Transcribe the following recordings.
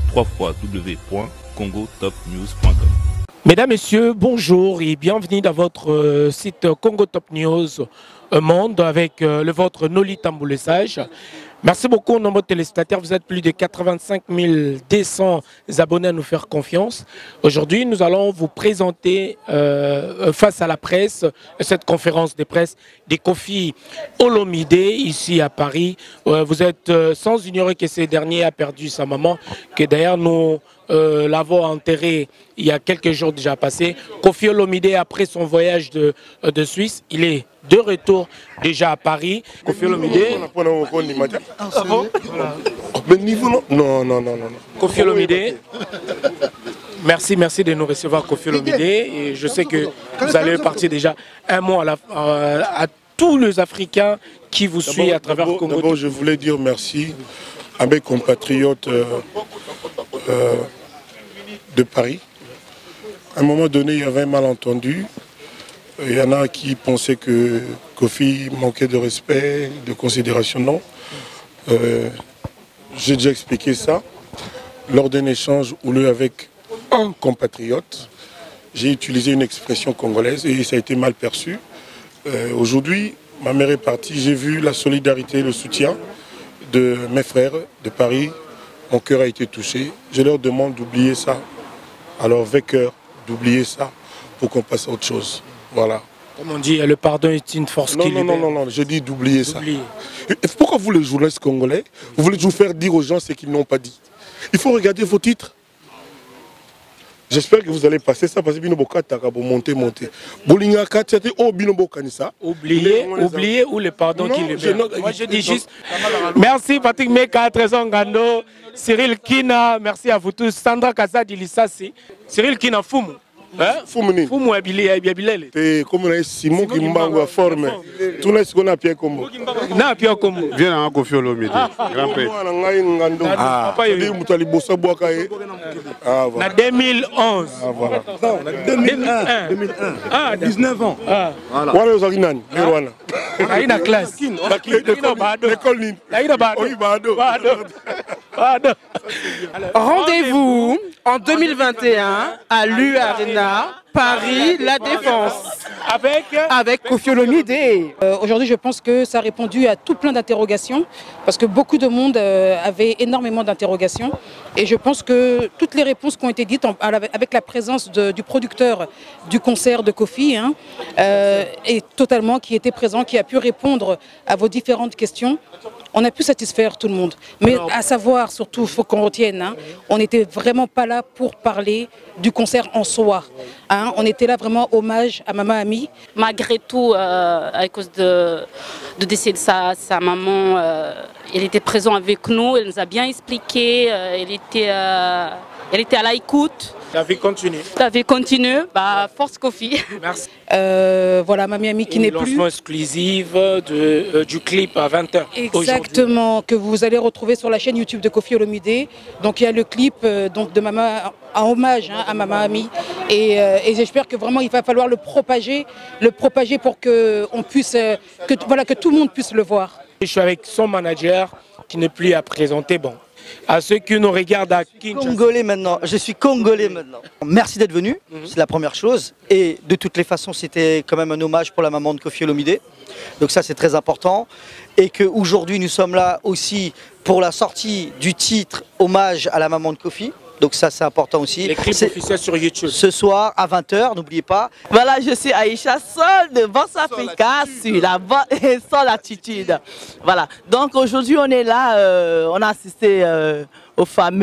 www.congotopnews.com. Mesdames, Messieurs, bonjour et bienvenue dans votre site Congo Top News Monde avec le vôtre Noli Tamboulé Sage. Merci beaucoup, nombreux téléspectateurs. Vous êtes plus de 85 200 abonnés à nous faire confiance. Aujourd'hui, nous allons vous présenter face à la presse cette conférence de presse de Koffi Olomide ici à Paris. Vous êtes sans ignorer que ce dernier a perdu sa maman, que d'ailleurs nous l'avons enterré il y a quelques jours déjà passé. Koffi Olomide, après son voyage de Suisse, il est de retour déjà à Paris. Koffi Olomide. Non. Koffi Olomide. Merci de nous recevoir, Koffi Olomide. Et je sais que vous allez partir déjà un mot à tous les Africains qui vous suivent à travers Congo. D'abord, je voulais dire merci à mes compatriotes de Paris. À un moment donné, il y avait un malentendu. Il y en a qui pensaient que Koffi manquait de respect, de considération. Non. J'ai déjà expliqué ça. Lors d'un échange houleux avec un compatriote, j'ai utilisé une expression congolaise et ça a été mal perçu. Aujourd'hui, ma mère est partie. J'ai vu la solidarité, le soutien de mes frères de Paris. Mon cœur a été touché. Je leur demande d'oublier ça. Alors, vainqueur, d'oublier ça pour qu'on passe à autre chose. Voilà. Comme on dit, le pardon est une force qui libère. Non, je dis d'oublier ça. Pourquoi vous, les journalistes congolais, vous voulez toujours faire dire aux gens ce qu'ils n'ont pas dit? Il faut regarder vos titres. J'espère que vous allez passer ça parce que Binoboka Taka pour monter. Bolinga Katiate, oh Binoboka Nissa. Oublier ou le pardon qui libère. Moi je dis juste. Merci Patrick Meka, Trésor Ngando, Cyril Kina, merci à vous tous. Sandra Kazadi Lissassi, Cyril Kina Fumu. Fumu Abilele. C'est comme Simon qui m'a formé. Tout le monde a Pierre Combo. Na Pierre Combo. Viens à Koffi Olomide. Grand-père. Na 2011. Ah voilà. 2001. 19 ans. Voilà. Voilà aux Arinani. Aïna classe. L'école Rendez-vous en 2021 à l'U-Arena, Paris, La Défense. Avec Koffi Olomide. Aujourd'hui, je pense que ça a répondu à tout plein d'interrogations parce que beaucoup de monde avait énormément d'interrogations. Et je pense que toutes les réponses qui ont été dites avec la présence du producteur du concert de Koffi, et totalement qui était présent, qui a pu répondre à vos différentes questions. On a pu satisfaire tout le monde. Mais à savoir, surtout, il faut qu'on retienne, on n'était vraiment pas là pour parler du concert en soi. On était là vraiment hommage à Maman Ami. Malgré tout, à cause de décès de sa maman, elle était présente avec nous, elle nous a bien expliqué, elle était à l'écoute. La vie continue. La vie continue, force Koffi. Merci. Voilà, Maman Ami qui n'est plus. Lancement exclusif du clip à 20h. Exactement, que vous allez retrouver sur la chaîne YouTube de Koffi Olomide. Donc il y a le clip de Maman en hommage à Maman Ami. Et j'espère que vraiment il va falloir le propager pour que on puisse, que tout le monde puisse le voir. Je suis avec son manager qui n'est plus à présenter. Bon. À ceux qui nous regardent à Kinshasa. Congolais maintenant, je suis congolais maintenant. Merci d'être venu, c'est la première chose. Et de toutes les façons, c'était quand même un hommage pour la maman de Koffi Olomide. Donc ça, c'est très important. Et qu'aujourd'hui, nous sommes là aussi pour la sortie du titre hommage à la maman de Koffi. Donc ça, c'est important aussi. Les clips officiels sur YouTube. Ce soir, à 20h, n'oubliez pas. Voilà, je suis Aïcha, seule de Boss Africa, sur la sans l'attitude. Voilà, donc aujourd'hui, on est là, on a assisté au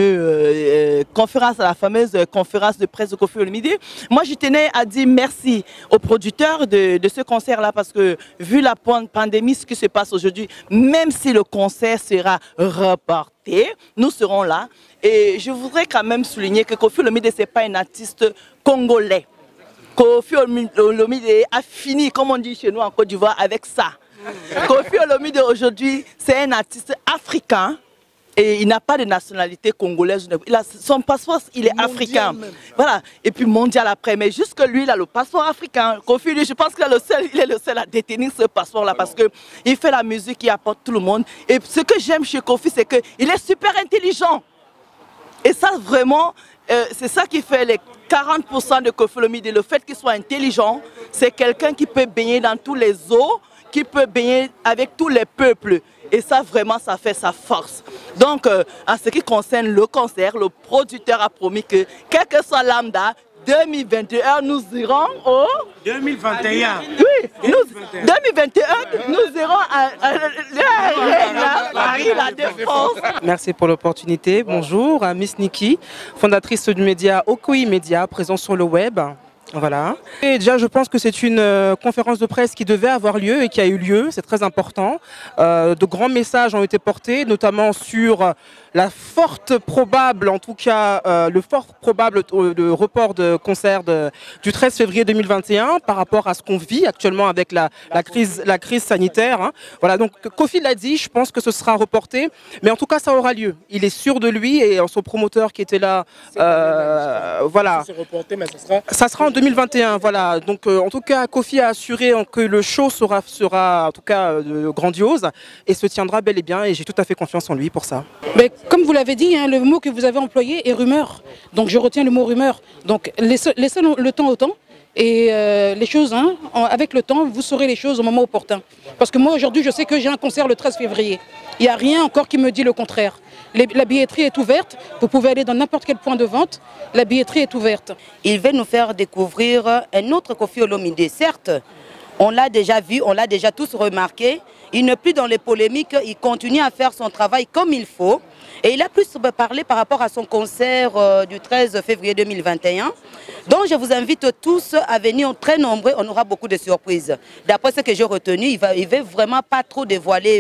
fameux conférence, à la fameuse conférence de presse de Koffi Olomide. Moi, je tenais à dire merci aux producteurs de ce concert-là, parce que vu la pandémie, ce qui se passe aujourd'hui, même si le concert sera reporté, nous serons là. Et je voudrais quand même souligner que Koffi Olomide, ce n'est pas un artiste congolais. Koffi Olomide a fini, comme on dit chez nous en Côte d'Ivoire, avec ça. Koffi Olomide aujourd'hui, c'est un artiste africain. Et il n'a pas de nationalité congolaise. Son passeport, il est africain. Même. Voilà. Et puis mondial après. Mais jusque lui, il a le passeport africain. Koffi, je pense qu'il est le seul à détenir ce passeport-là parce qu'il fait la musique qui apporte tout le monde. Et ce que j'aime chez Koffi, c'est qu'il est super intelligent. Et ça, vraiment, c'est ça qui fait les 40% de Koffi Olomide. Le fait qu'il soit intelligent, c'est quelqu'un qui peut baigner dans tous les eaux, qui peut baigner avec tous les peuples. Et ça, vraiment, ça fait sa force. Donc, en ce qui concerne le concert, le producteur a promis que, quel que soit lambda, 2021, nous irons au... 2021. Oui, 2021, nous irons à Paris, la Défense. Merci pour l'opportunité. Bonjour, Miss Nikki, fondatrice du média Okoi Media, présent sur le web. Voilà. Et déjà, je pense que c'est une conférence de presse qui devait avoir lieu et qui a eu lieu. C'est très important. De grands messages ont été portés, notamment sur la forte probable, en tout cas, le fort probable de report de concert du 13 février 2021 par rapport à ce qu'on vit actuellement avec la crise sanitaire. Hein. Voilà, donc Koffi l'a dit, je pense que ce sera reporté, mais en tout cas, ça aura lieu. Il est sûr de lui et son promoteur qui était là, voilà. Reporté, mais ça sera en 2021, voilà. Donc, en tout cas, Koffi a assuré que le show sera en tout cas grandiose et se tiendra bel et bien. Et j'ai tout à fait confiance en lui pour ça. Mais comme vous l'avez dit, hein, le mot que vous avez employé est rumeur. Donc, je retiens le mot rumeur. Donc, laissez le temps au temps. Et les choses, hein, avec le temps, vous saurez les choses au moment opportun. Parce que moi, aujourd'hui, je sais que j'ai un concert le 13 février. Il n'y a rien encore qui me dit le contraire. La billetterie est ouverte. Vous pouvez aller dans n'importe quel point de vente. La billetterie est ouverte. Il veut nous faire découvrir un autre Koffi Olomide. Certes, on l'a déjà vu, on l'a déjà tous remarqué. Il n'est plus dans les polémiques. Il continue à faire son travail comme il faut. Et il a plus parlé par rapport à son concert du 13 février 2021. Donc je vous invite tous à venir très nombreux, on aura beaucoup de surprises. D'après ce que j'ai retenu, il ne veut vraiment pas trop dévoiler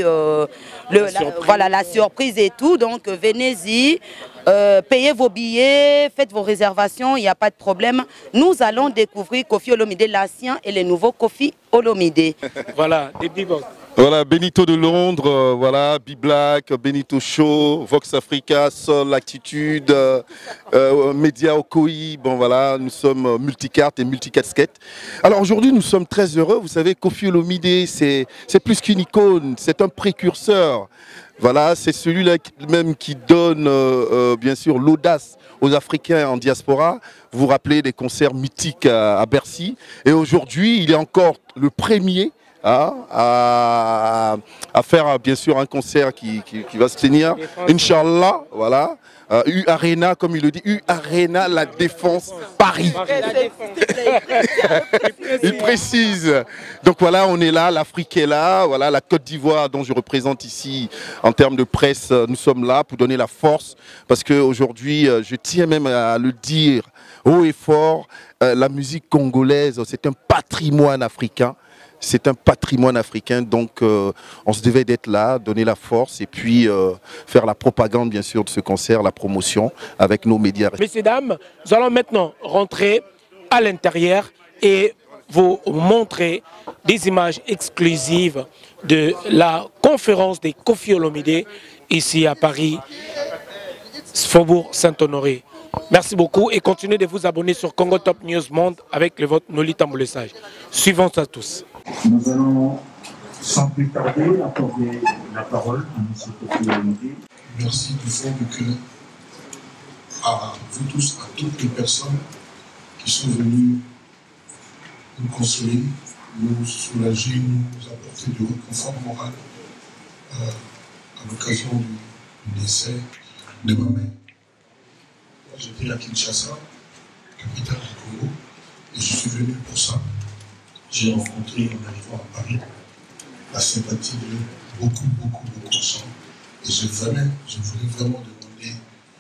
la surprise et tout. Donc venez-y, payez vos billets, faites vos réservations, il n'y a pas de problème. Nous allons découvrir Koffi Olomide, l'ancien et le nouveau Koffi Olomide. Voilà, des bebop. Voilà, Benito de Londres, voilà, B-Black, Benito Show, Vox Africa, Sol, Attitude, Média Okoi, bon voilà, nous sommes multicartes et multicasquettes. Alors aujourd'hui, nous sommes très heureux, vous savez, Koffi Olomide, c'est plus qu'une icône, c'est un précurseur. Voilà, c'est celui-là même qui donne, bien sûr, l'audace aux Africains en diaspora. Vous vous rappelez des concerts mythiques à Bercy. Et aujourd'hui, il est encore le premier à faire bien sûr un concert qui va se tenir, Inch'Allah, voilà, U-Arena, comme il le dit, U-Arena, la Défense, Paris. Il précise. Donc voilà, on est là, l'Afrique est là, voilà, la Côte d'Ivoire dont je représente ici en termes de presse, nous sommes là pour donner la force, parce qu'aujourd'hui, je tiens même à le dire haut et fort, la musique congolaise, c'est un patrimoine africain. C'est un patrimoine africain, donc on se devait d'être là, donner la force et puis faire la propagande, bien sûr, de ce concert, la promotion avec nos médias. Messieurs, dames, nous allons maintenant rentrer à l'intérieur et vous montrer des images exclusives de la conférence des Koffi Olomide ici à Paris, Faubourg Saint-Honoré. Merci beaucoup et continuez de vous abonner sur Congo Top News Monde avec le vote Noli Tambour Sage. Suivons à tous. Nous allons sans plus tarder accorder la parole à M. Koffi Olomide. Merci du fond du cœur à vous tous, à toutes les personnes qui sont venues nous consoler, nous soulager, nous apporter du réconfort moral à l'occasion du décès de ma mère. J'étais à Kinshasa, capitale du Congo, et je suis venu pour ça. J'ai rencontré, en arrivant à Paris, la sympathie de beaucoup de gens. Et je voulais vraiment demander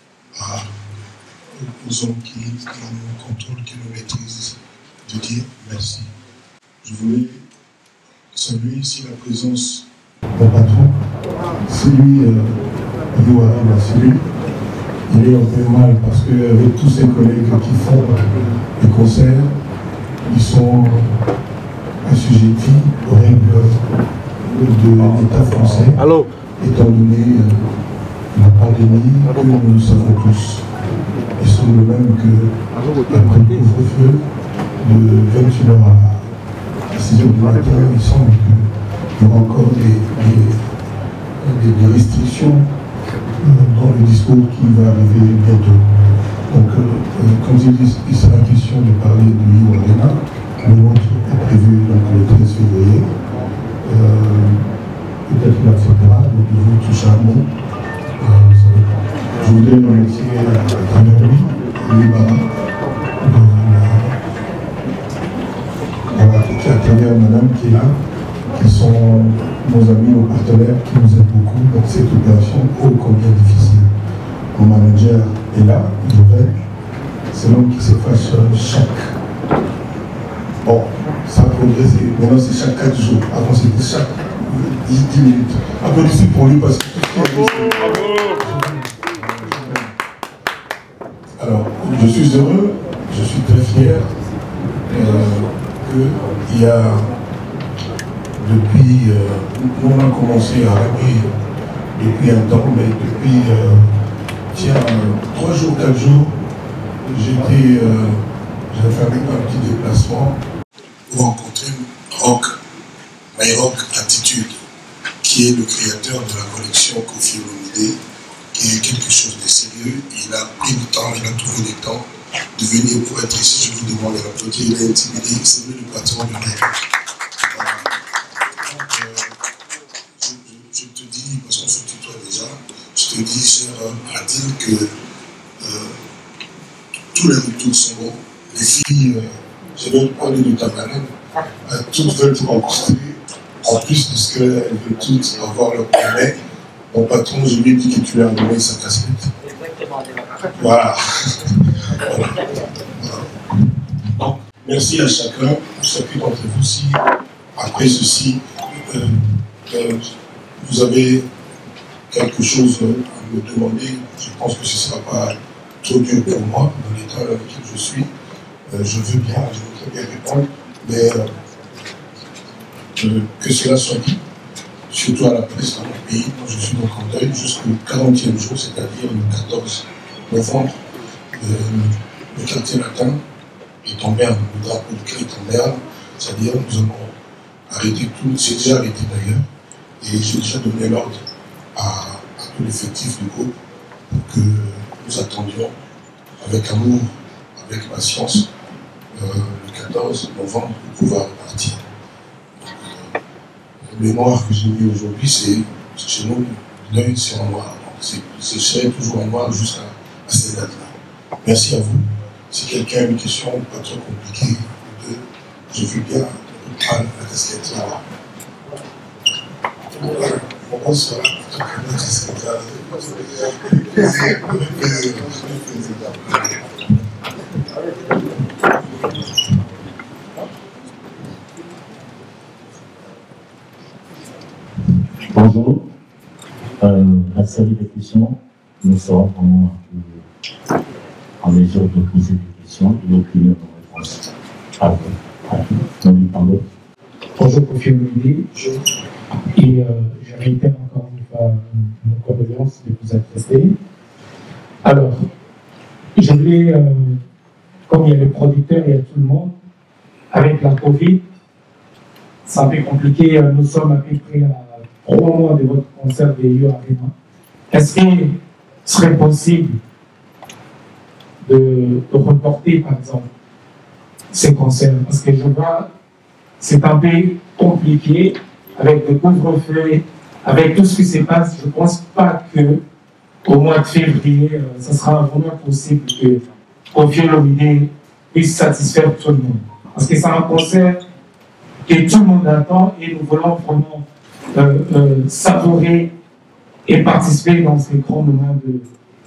aux hommes qui nous contrôlent, qui nous maîtrisent, de dire merci. Je voulais saluer ici la présence d'un patron. C'est lui, il doit celui. Il est un peu mal parce qu'avec tous ses collègues qui font des concerts, ils sont assujettis aux règles de l'État français, étant donné la pandémie que nous savons tous. Ils sont le même que après le couvre-feu de 21h à 6h du matin, il semble qu'il y aura encore des restrictions dans le discours qui va arriver bientôt. Donc, comme j'ai dit, il sera question de parler du Rio Arena. Le nôtre est prévu donc, le 13 février. Peut-être qu'il acceptera, donc il vous touche un mot. Je voudrais remercier à travers lui, Libara, à travers madame qui est là, qui sont nos amis, nos partenaires, qui nous aident beaucoup dans cette opération ô combien difficile. Mon manager est là, c'est l'homme qui s'efface chaque. Bon, ça a progressé, maintenant c'est chaque 4 jours, avant c'était chaque 10 minutes. Applaudissez pour lui parce que alors, je suis heureux, je suis très fier qu'il y a, depuis, nous on a commencé à rêver depuis un temps, mais depuis, 3 jours, 4 jours, j'avais fait un petit déplacement pour rencontrer Myrock Attitude, qui est le créateur de la collection Koffi Olomidé, qui est quelque chose de sérieux. Il a pris le temps, il a trouvé le temps de venir pour être ici. Je vous demande de l'applaudir. Il a intimidé, c'est lui le patron de l'œuvre. Je te dis, parce qu'on se tutoie déjà, je te dis, cher Adil, que tous les retours sont bons. Les filles, je vais parler de ta marraine, toutes veulent te rencontrer, en plus de ce qu'elles veulent toutes avoir leur permis. Mon patron, je lui ai dit que tu lui as donné sa casquette. Voilà. Donc, merci à chacun d'entre vous aussi. Après ceci, vous avez quelque chose à me demander. Je pense que ce ne sera pas trop dur pour moi, dans l'état dans lequel je suis. Je veux bien répondre, mais que cela soit dit. Surtout à la presse dans mon pays, moi je suis donc en deuil jusqu'au 40e jour, c'est-à-dire le 14 novembre, le quartier latin est en berne, le drapeau de Christ est en berne, c'est-à-dire nous avons arrêté tout, c'est déjà arrêté d'ailleurs, et j'ai déjà donné l'ordre à tout l'effectif du groupe pour que nous attendions avec amour, avec patience, le 14 novembre pour pouvoir repartir. Le noir que j'ai mis aujourd'hui, c'est chez nous, l'œil c'est en noir. C'est toujours en noir jusqu'à ces dates-là. Merci à vous. Si quelqu'un a une question pas trop compliquée, je veux bien prendre la casquette là. On sera la casquette là. Bonjour, la série de questions, nous serons vraiment en mesure de poser des questions et d'obtenir des réponses. Bonjour Koffi Olomidé, et je réitère encore une fois nos condoléances de vous être resté. Alors, je voulais, comme il y a les producteurs, il y a tout le monde, avec la Covid, c'est un peu compliqué, nous sommes à peu près à 3 mois de votre concert de Rio Arena. Est-ce qu'il serait possible de reporter, par exemple, ces concerts? Parce que je vois, c'est un peu compliqué, avec le couvre-feu, avec tout ce qui se passe. Je ne pense pas qu'au mois de février, ça sera vraiment possible que Koffi Olomidé puisse satisfaire tout le monde. Parce que c'est un concert que tout le monde attend et nous voulons vraiment savourer et participer dans ces grands moments de...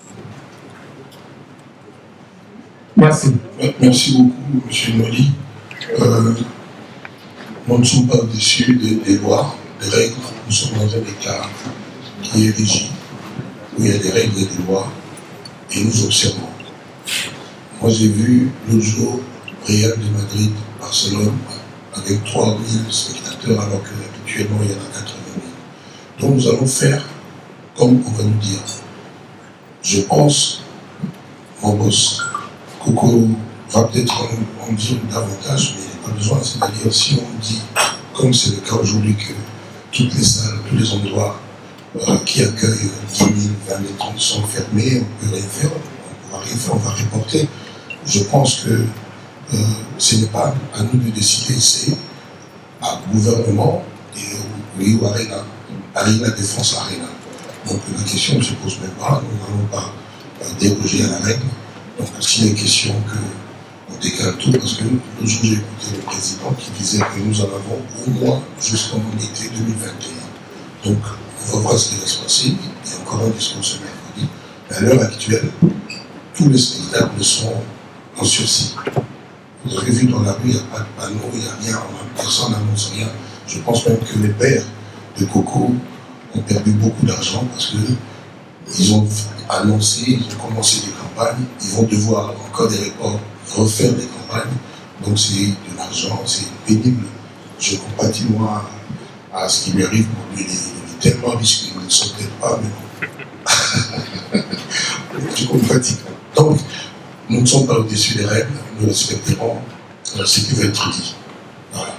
Merci. Merci beaucoup, M. Noli. Nous ne sommes pas au-dessus des lois, des règles. Nous sommes dans un État qui est régi, où il y a des règles et des lois, et nous observons. Moi, j'ai vu l'autre jour Real de Madrid, Barcelone, avec 3 000 spectateurs, alors qu'habituellement, il y en a 80 000. Donc, nous allons faire comme on va nous dire. Je pense, mon boss, Coco va peut-être en dire davantage, mais il n'y a pas besoin. C'est-à-dire, si on dit, comme c'est le cas aujourd'hui, que toutes les salles, tous les endroits qui accueillent 10 000, 20 000 tonnes sont fermés, on ne peut rien faire, on va rien faire, on va reporter. Je pense que ce n'est pas à nous de décider, c'est au gouvernement et au Arena, Arena Défense Arena. Donc la question ne se pose même pas, nous n'allons pas déroger à la règle. Donc s'il est question qu'on décale tout, parce que l'autre jour j'ai écouté le président qui disait que nous en avons au moins jusqu'en été 2021. Donc on va voir ce qui va se passer. Il y a encore un discours ce mercredi. Mais à l'heure actuelle, tous les spectacles sont en sursis. Vous avez vu dans la rue, il n'y a pas de panneau, il n'y a rien, personne n'annonce rien. Je pense même que les pères de Coco ont perdu beaucoup d'argent parce qu'ils ont annoncé, ils ont commencé des campagnes, ils vont devoir encore des reports, refaire des campagnes. Donc c'est de l'argent, c'est pénible. Je compatis moi à ce qui lui arrive pour lui. Il est tellement riche qu'il ne se peut pas, mais non. Je compatis. Donc, nous ne sommes pas au-dessus des règles, nous respecterons ce qui va être dit. Voilà.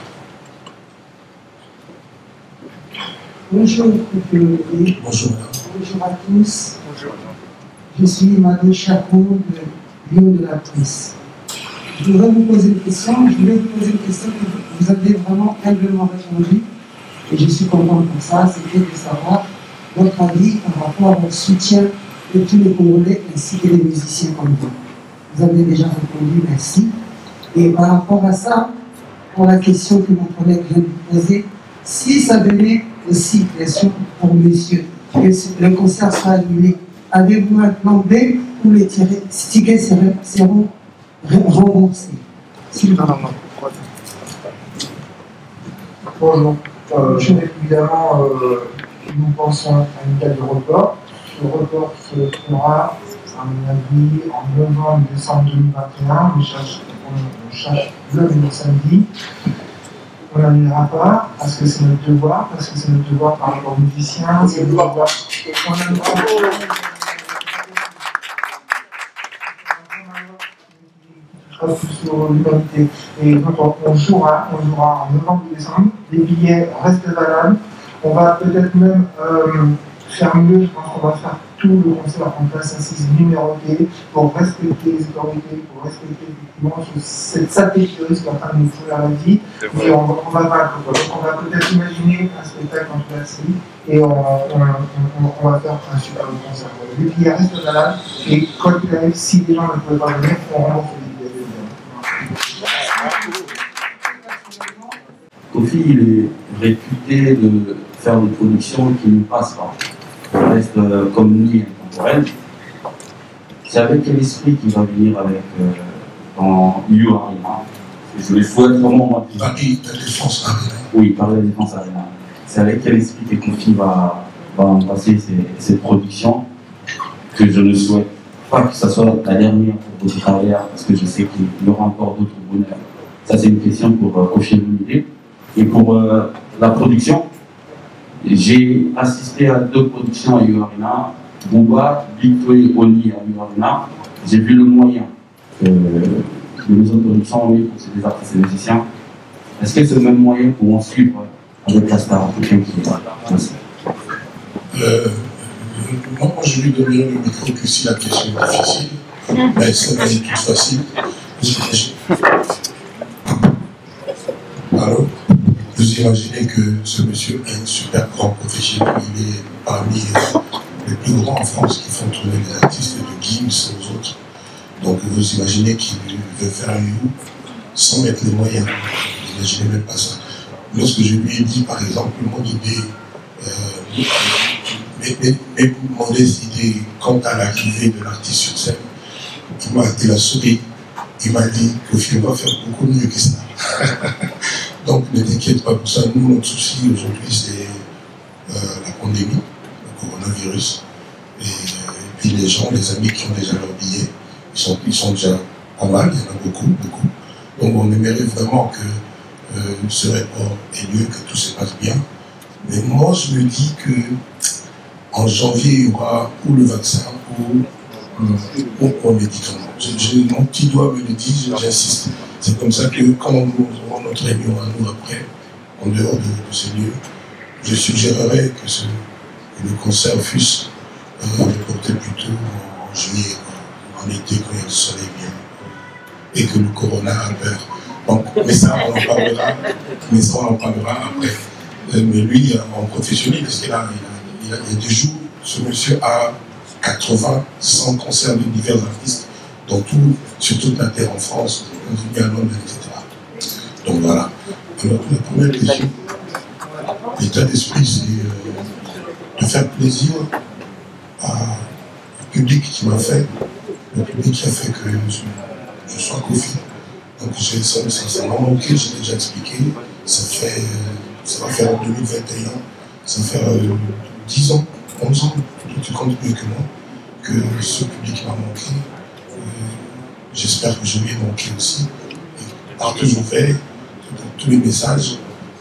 Bonjour, bonjour, bonjour à tous. Bonjour. Je suis Madame Chapeau de Lyon de la Presse. Je voudrais vous poser une question. Je voulais vous poser une question que vous avez vraiment humblement répondu. Et je suis content pour ça. C'était de savoir votre avis par rapport au soutien de tous les Congolais ainsi que les musiciens comme vous. Vous avez déjà répondu, merci. Et par rapport à ça, pour la question que mon collègue vient de vous poser, si ça venait aussi, bien sûr, pour monsieur, que le concert soit annulé, avez-vous un plan B où les tickets seront remboursés? Bonjour. Évidemment, nous pensons à une date de report. Ce report se fera, à mon avis, en novembre-décembre 2021. On cherche le samedi. On n'annulera pas, parce que c'est notre devoir, par rapport aux musiciens, c'est notre devoir. On annulera sur l'humanité. Et donc on jouera en novembre-décembre. Les billets restent valables. On va peut-être même faire mieux, je pense qu'on va faire tout le concert en place assise numérotée pour respecter les autorités, pour respecter effectivement cette sacrée qui est en train de nous faire la vie. Et on va peut-être imaginer un spectacle entre la série et on va faire un super concert. Les billets restent valables et quand il arrive, si les gens ne peuvent pas venir, on rembourse les billets. Kofi, il est réputé de faire des productions qui ne passent pas. Ça reste comme nuit intemporelle. C'est avec quel esprit qu'il va venir avec dans U Arena? Je le souhaite vraiment. Paris, la Défense Arena. Oui, par la Défense Arena. C'est avec quel esprit que Kofi va en passer cette production, que je ne souhaite pas que ce soit la dernière pour votre carrière, parce que je sais qu'il y aura encore d'autres bonheurs. Ça, c'est une question pour Kofi Olomide. Et pour la production, j'ai assisté à 2 productions à U Arena, Bouba, Victory, Oni à U Arena. J'ai vu le moyen que les maisons de production ont eu pour ces artistes et musiciens. Est-ce que ce même moyen pourront suivre avec la star africaine qui est là? Merci. Moi, je lui donnerai le micro que si la question est difficile, mais celle-là est toute facile. Alors, vous imaginez que ce monsieur est un super grand professionnel. Il est parmi les plus grands en France qui font tourner les artistes de Gims aux autres. Donc vous imaginez qu'il veut faire un You sans mettre les moyens. Vous n'imaginez même pas ça. Lorsque je lui ai dit, par exemple, mon idée, mes modestes idées quant à l'arrivée de l'artiste sur scène, il a souri. Il m'a dit que va faire beaucoup mieux que ça. Donc ne t'inquiète pas pour ça. Nous, notre souci aujourd'hui, c'est la pandémie, le coronavirus. Et puis les gens, les amis qui ont déjà leur billet, ils sont déjà pas mal, il y en a beaucoup. Donc on aimerait vraiment que ce report ait lieu, que tout se passe bien. Mais moi, je me dis que en janvier, il y aura ou le vaccin ou le médicament. Mon petit doigt me le dit, j'insiste. C'est comme ça que quand nous aurons notre réunion à nous après, en dehors de ce lieu, je suggérerais le concert fût reporté plutôt en juillet, en été, quand il y a le soleil bien, et que le corona a peur. Donc, mais ça, on en parlera, après. Mais lui, en professionnel, parce qu'il il y a des jours, ce monsieur a 80, 100 concerts de divers artistes, sur toute la terre, en France, aux États-Unis, à Londres, etc. Donc voilà. Alors, la première question, l'état d'esprit, c'est de faire plaisir au public qui m'a fait, le public qui a fait que je sois Kofi. Donc ça m'a manqué, je l'ai déjà expliqué. Ça va faire en 2021, ça va faire 10 ans, 11 ans, tu comptes mieux que moi, que ce public m'a manqué. J'espère que je lui ai manqué aussi. Et partout où je vais, dans tous les messages,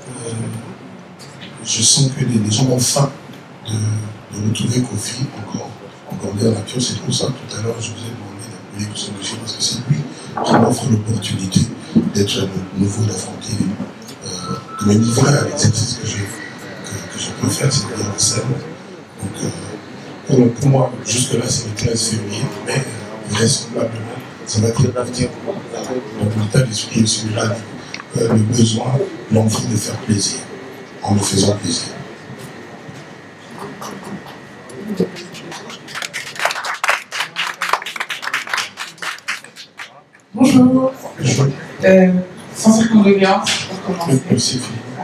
je sens que les gens ont faim de retrouver Kofi encore dans la pure. C'est pour ça, tout à l'heure, je vous ai demandé d'appeler ce monsieur, parce que c'est lui qui m'offre l'opportunité d'être à nouveau, d'affronter, de me livrer à l'exercice que je peux faire, c'est-à-dire la scène. Donc, pour moi, jusque-là, c'est le 15 février, mais vraisemblablement, ça va être l'avenir. Donc, l'état d'esprit est celui-là, le besoin, l'envie de faire plaisir, en me faisant plaisir. Bonjour. Sincère condoléances pour commencer.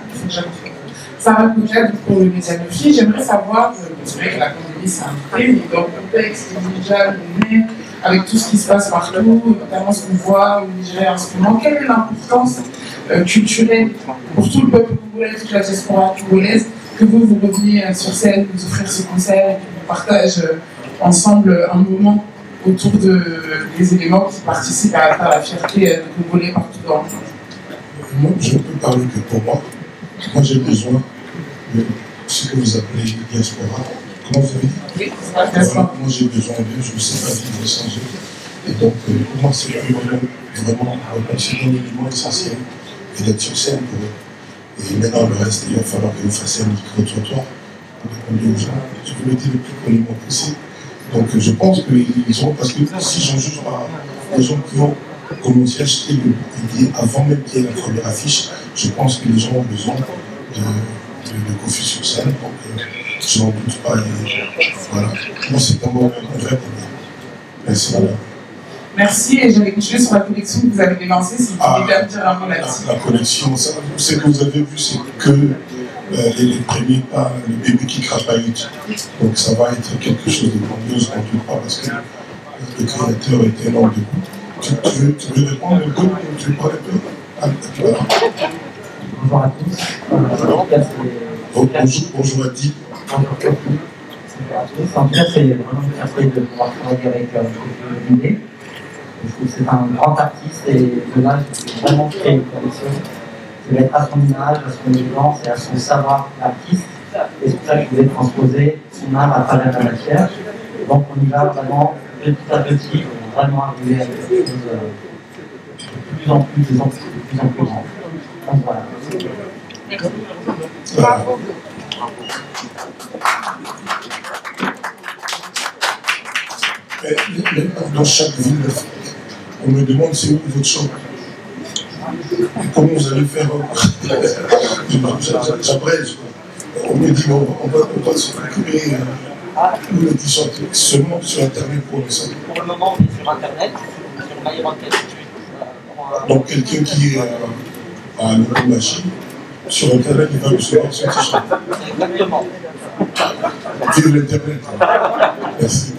Sarah Kouja, pour le média de filles, j'aimerais savoir, c'est vrai que la pandémie c'est un fait, mais dans le contexte déjà donné, avec tout ce qui se passe partout, notamment ce qu'on voit au Nigeria en ce moment, quelle est l'importance culturelle pour tout le peuple congolais, toute la diaspora congolaise, que vous reveniez sur scène, vous offrir ce concert et qu'on partage ensemble un moment autour des éléments qui participent à la fierté des Congolais partout dans le monde. Moi, je ne peux parler que pour moi. Moi, j'ai besoin de ce que vous appelez diaspora. Comment vous avez dit? Oui, c'est moi, j'ai besoin d'eux, je ne sais pas vivre sans eux. Et donc, pour moi, c'est vraiment c'est un élément essentiel et d'être sur scène pour eux. Et maintenant, le reste, il va falloir que vous fassiez un micro-trottoir pour demander aux gens. Je vous le dis le plus poliment possible. Donc, je pense qu'ils ont, parce que si j'en juge par les gens qui ont commencé à acheter le billet avant même qu'il y ait la première affiche, je pense que les gens ont besoin de Kofi sur scène. Donc, je n'en doute pas. Et voilà. Moi, c'est un vrai bonheur. Merci, madame. Merci, et j'allais continuer sur la collection que vous avez lancée, si vous pouvez bien dire un mot là-dessus. La collection, ce que vous avez vu, c'est que les premiers pas, le bébé qui crapahute. Donc ça va être quelque chose de grandiose, en tout cas, parce que le créateur était énorme de goût. Tu veux répondre un peu? Tu veux parler un peu? Bonjour à tous. Bonjour à Di. Bonjour à tous. En tout cas, c'est vraiment une fierté de pouvoir travailler avec l'idée. Je trouve que c'est un grand artiste et de là, j'ai vraiment créé une collection. C'est d'être à son image, à son élégance et à son savoir d'artiste. Et c'est pour ça que je voulais transposer son art à travers la matière. Et donc on y va vraiment petit à petit, on va vraiment arriver à quelque chose de plus en plus grand. Donc voilà. Bravo. Dans chaque ville, on me demande c'est où votre chambre. Comment vous allez faire? J'abrège. On me dit on va se procurer une édition seulement sur Internet pour le centre. Pour le moment, on est sur Internet, sur MyRocket. Donc quelqu'un qui a une machine, sur Internet, il va recevoir son t-shirt. Exactement. Vive l'Internet. Merci.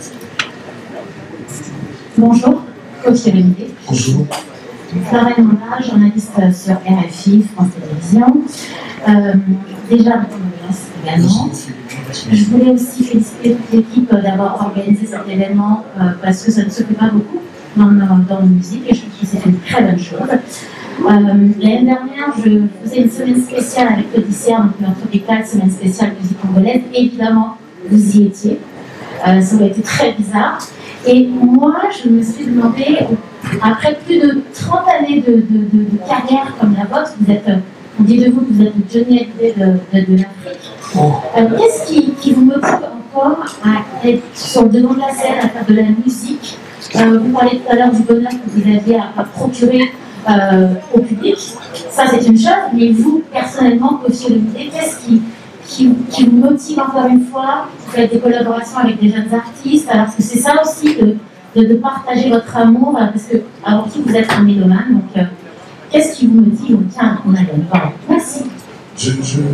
Bonjour, Kofi Olomide. Bonjour. Clara Manda, journaliste sur RFI, France Télévisions. Déjà, également. Je voulais aussi féliciter toute l'équipe d'avoir organisé cet événement parce que ça ne se fait pas beaucoup dans la musique et je trouve que c'est une très bonne chose. L'année dernière, je faisais une semaine spéciale avec l'Odyssée, donc une tropicale, semaine spéciale musique congolaise. Évidemment, vous y étiez. Ça aurait été très bizarre. Et moi, je me suis demandé, après plus de 30 années de carrière comme la vôtre, on dit de vous que vous êtes le Johnny Hallyday de l'Afrique. Qu'est-ce qui vous motive encore à être sur le devant de la scène, à faire de la musique? Vous parlez tout à l'heure du bonheur que vous aviez à procurer au public. Ça, c'est une chose. Mais vous, personnellement, Koffi Olomidé, qu'est-ce qui vous motive encore une fois? Vous faites des collaborations avec des jeunes artistes. Alors que c'est ça aussi de partager votre amour, parce que avant tout, vous êtes un mélomane. Donc, qu'est-ce qui vous motive? Tiens, on a gagné. Voilà. Merci. Je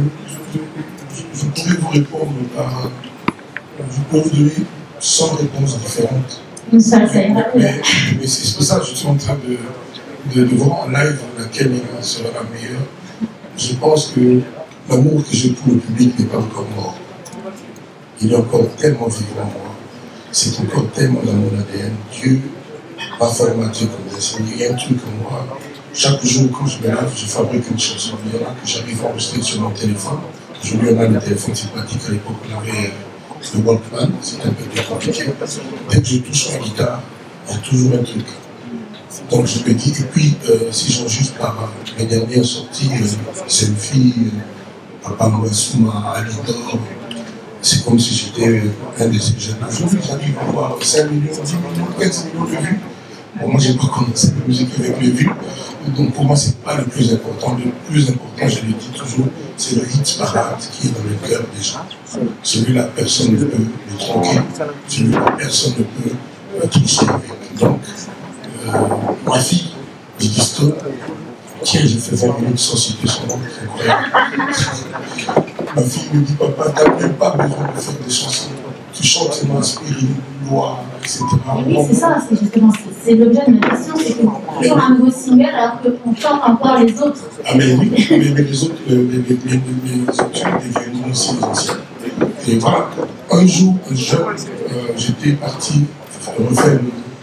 pourrais vous répondre par... Je peux vous donner 100 réponses différentes. Mais c'est pour ça que je suis en train de voir en live laquelle sera la meilleure. Je pense que l'amour que j'ai pour le public n'est pas encore mort. Il est encore tellement vivant en moi. C'est encore tellement dans mon ADN. Dieu va formater comme ça. Il y a un truc en moi. Chaque jour, quand je me lève, je fabrique une chanson. Il y en a que j'arrive à enregistrer sur mon téléphone. Aujourd'hui, on a le téléphone sympathique. À l'époque, on avait le Walkman. C'était un peu plus compliqué. Dès que je touche la guitare, il y a toujours un truc. Donc je me dis, et puis si j'en juge par mes dernières sorties, Selfie, Papa Mouassouma, Alidor, c'est comme si j'étais un de ces jeunes. Aujourd'hui, j'arrive à avoir 5 millions, 10 millions, 15 millions de vues. Bon, moi, je n'ai pas commencé la musique avec les vues. Donc pour moi, ce n'est pas le plus important. Le plus important, je le dis toujours, c'est le hit parade qui est dans le cœur des gens. Celui-là, personne ne peut le tronquer. Celui-là, personne ne peut tricher avec. Donc, ma fille, Biggie Stone, tiens, j'ai fait 20 minutes sans citer son nom, c'est incroyable. Ma fille me dit, papa, tu n'as même pas besoin de faire des chansons. Tu chantes, c'est m'inspirer, loi, etc. Oui, c'est ça, c'est justement, c'est l'objet de ma question, c'est que toujours un nouveau single alors qu'on chante encore les autres. Ah mais oui, mais les autres, les deviennent aussi les anciens. Et voilà, un jour, jeune, j'étais parti refaire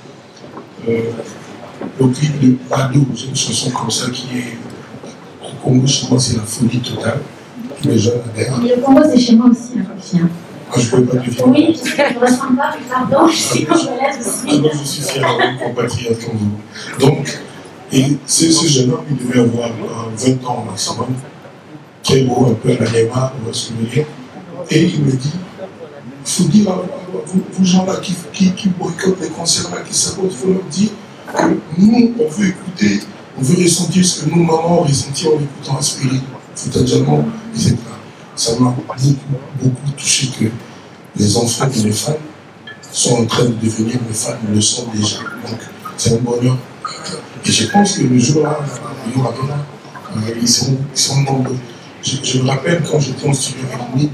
le clip de Bado, c'est une chanson comme ça qui est au Congo, chez moi c'est la folie totale. Tous les jeunes adhèrent. Mais le Congo c'est chez moi aussi, hein. Ah, je ne pouvais pas te dire. Oui, je ne ressemble pas, mais pardon, je suis congolaise aussi. Ah non, je suis fier d'un compatriote comme vous. Donc, et ce jeune homme, il devait avoir 20 ans maximum, très beau, un peu à la Neymar, on va se le dire. Et il me dit, il faut dire à vous gens-là qui boycottent les concerts-là, qui sabotent, il faut leur dire que nous, on veut écouter, on veut ressentir ce que nous, maman, on ressentit en écoutant Aspirine. Foutajano, etc. Ça m'a beaucoup touché que les enfants et les femmes sont en train de devenir des femmes, le sont déjà. Donc, c'est un bonheur. Et je pense que le jour-là, ils sont nombreux. Je me rappelle quand j'étais en studio avec Nick,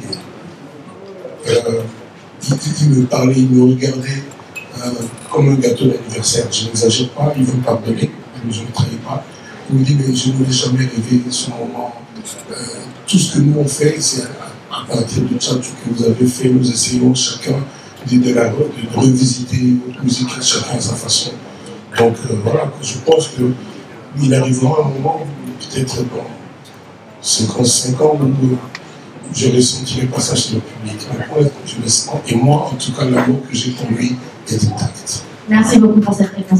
il me parlait, il me regardait comme un gâteau d'anniversaire. Je n'exagère pas, il veut pardonner, mais je ne trahis pas. Il me dit, mais je n'aurais jamais rêvé ce moment. Tout ce que nous on fait, c'est à partir de ça, tout ce que vous avez fait, nous essayons chacun de revisiter votre musique, chacun à sa façon. Donc voilà, je pense qu'il arrivera un moment, peut-être dans 55 ans, où je ressentirai pas ça chez le public. Je le sens. Et moi, en tout cas, l'amour que j'ai pour lui est intact. Merci beaucoup pour cette réponse.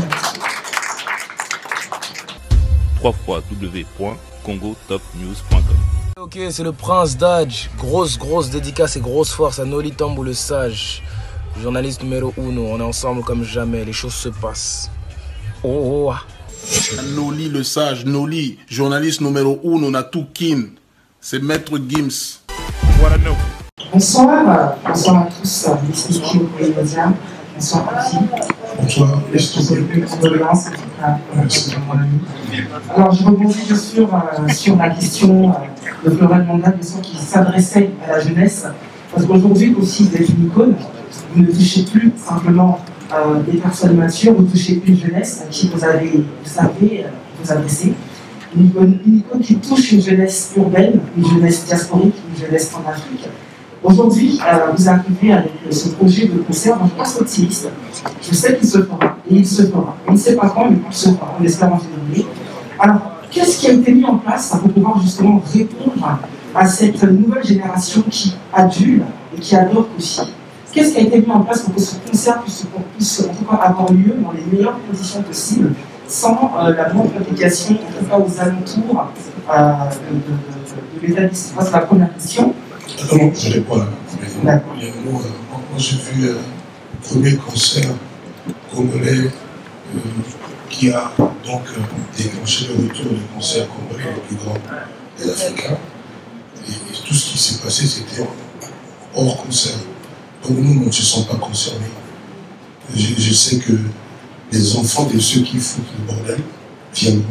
www.congotopnews.com. Ok, c'est le Prince Dodge. Grosse dédicace et grosse force à Noli Tambou le Sage. Journaliste numéro 1, on est ensemble comme jamais, les choses se passent. Oh. Noli le Sage, Noli, journaliste numéro 1, on a tout kin. C'est Maître Gims. Bonsoir à tous, ici Kyo Polymédia. Bonsoir aussi. Bonsoir. Je te salue mes condoléances, mon ami. Alors, je rebondis bien sûr sur la question de Florent Manda, bien sûr, qui s'adressait à la jeunesse. Parce qu'aujourd'hui aussi, vous êtes une icône. Vous ne touchez plus simplement des personnes matures, vous touchez une jeunesse à qui vous savez vous adresser. Une icône qui touche une jeunesse urbaine, une jeunesse diasporique, une jeunesse en Afrique. Aujourd'hui, vous arrivez avec ce projet de concert, donc je reste optimiste. Je sais qu'il se fera, et il se fera. On ne sait pas quand, mais il se fera, on espère en février. Alors, qu'est-ce qui a été mis en place pour pouvoir justement répondre à cette nouvelle génération qui adule et qui adore aussi? Qu'est-ce qui a été mis en place pour que ce concert puisse en tout cas avoir lieu dans les meilleures conditions possibles, sans la moindre implication, en tout cas aux alentours de l'établissement? C'est la première question. Non, je réponds là. Moi, j'ai vu le premier concert congolais qui a donc déclenché le retour du concert congolais le plus grand des Africains. Et tout ce qui s'est passé, c'était hors concert. Donc nous ne se sent pas concernés. Je sais que les enfants de ceux qui foutent le bordel viennent.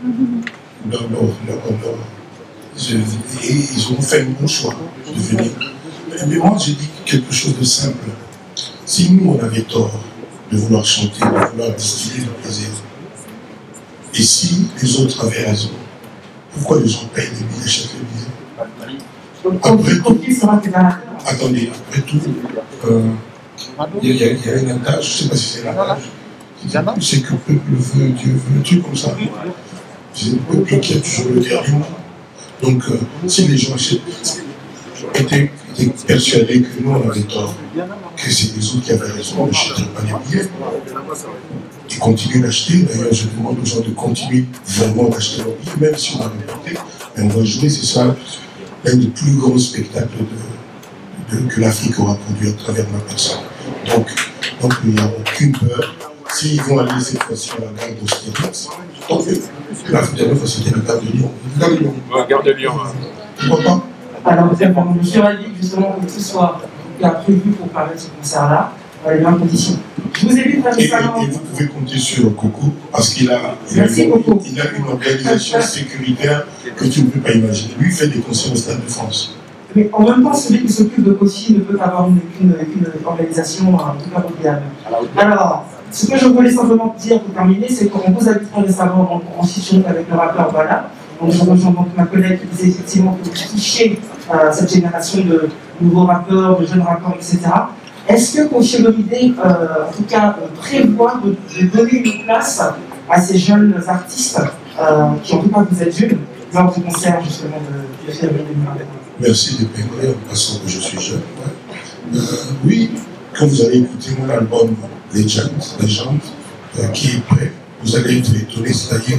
Et ils ont fait un bon choix de venir. Mais moi, j'ai dit quelque chose de simple. Si nous, on avait tort de vouloir chanter, de vouloir distiller le plaisir, et si les autres avaient raison, pourquoi les gens payent des billets, achètent les billets? Après tout, attendez, après tout, il y a un adage, je ne sais pas si c'est l'adage, c'est que le peuple veut, Dieu veut, un truc comme ça. C'est le peuple qui a toujours le dernier mot. Donc, si les gens étaient persuadés que nous, on avait tort, que c'est les autres qui avaient raison, on n'achèterait pas les billets. Ils continuent d'acheter. D'ailleurs, je demande aux gens de continuer vraiment d'acheter leurs billets, même si on a remporté. Mais on va jouer, c'est ça, l'un des plus gros spectacles que l'Afrique aura produit à travers ma personne. Donc il n'y a aucune peur. S'ils vont aller cette fois-ci à la gare d'Austerlitz, tant mieux. La dernière fois, c'était la gare de Lyon. La gare de Lyon. Pourquoi pas? Alors, monsieur a dit justement que ce soit prévu pour parler de ce concert-là, les mêmes conditions. Je vous ai vu très récemment. Et vous pouvez compter sur Coco, parce qu'il a une organisation sécuritaire que tu ne peux pas imaginer. Lui, il fait des concerts au Stade de France. Mais en même temps, celui qui s'occupe de Kofi ne peut avoir une organisation en tout cas mondiale. Alors, ce que je voulais simplement dire pour terminer, c'est qu'on vous a vu très récemment en session avec le rappeur Bala. Donc, je rejoins donc ma collègue qui disait effectivement que vous touchez cette génération de nouveaux rappeurs, de jeunes rappeurs, etc. Est-ce que Koffi Olomidé, en tout cas, prévoit de donner une place à ces jeunes artistes qui, en tout cas, vous êtes jeunes, lors du concert justement de février 2021? Merci de m'aider en passant que je suis jeune. Ouais. Oui, quand vous allez écouter mon album Legend, qui est prêt, vous allez être étonné, c'est-à-dire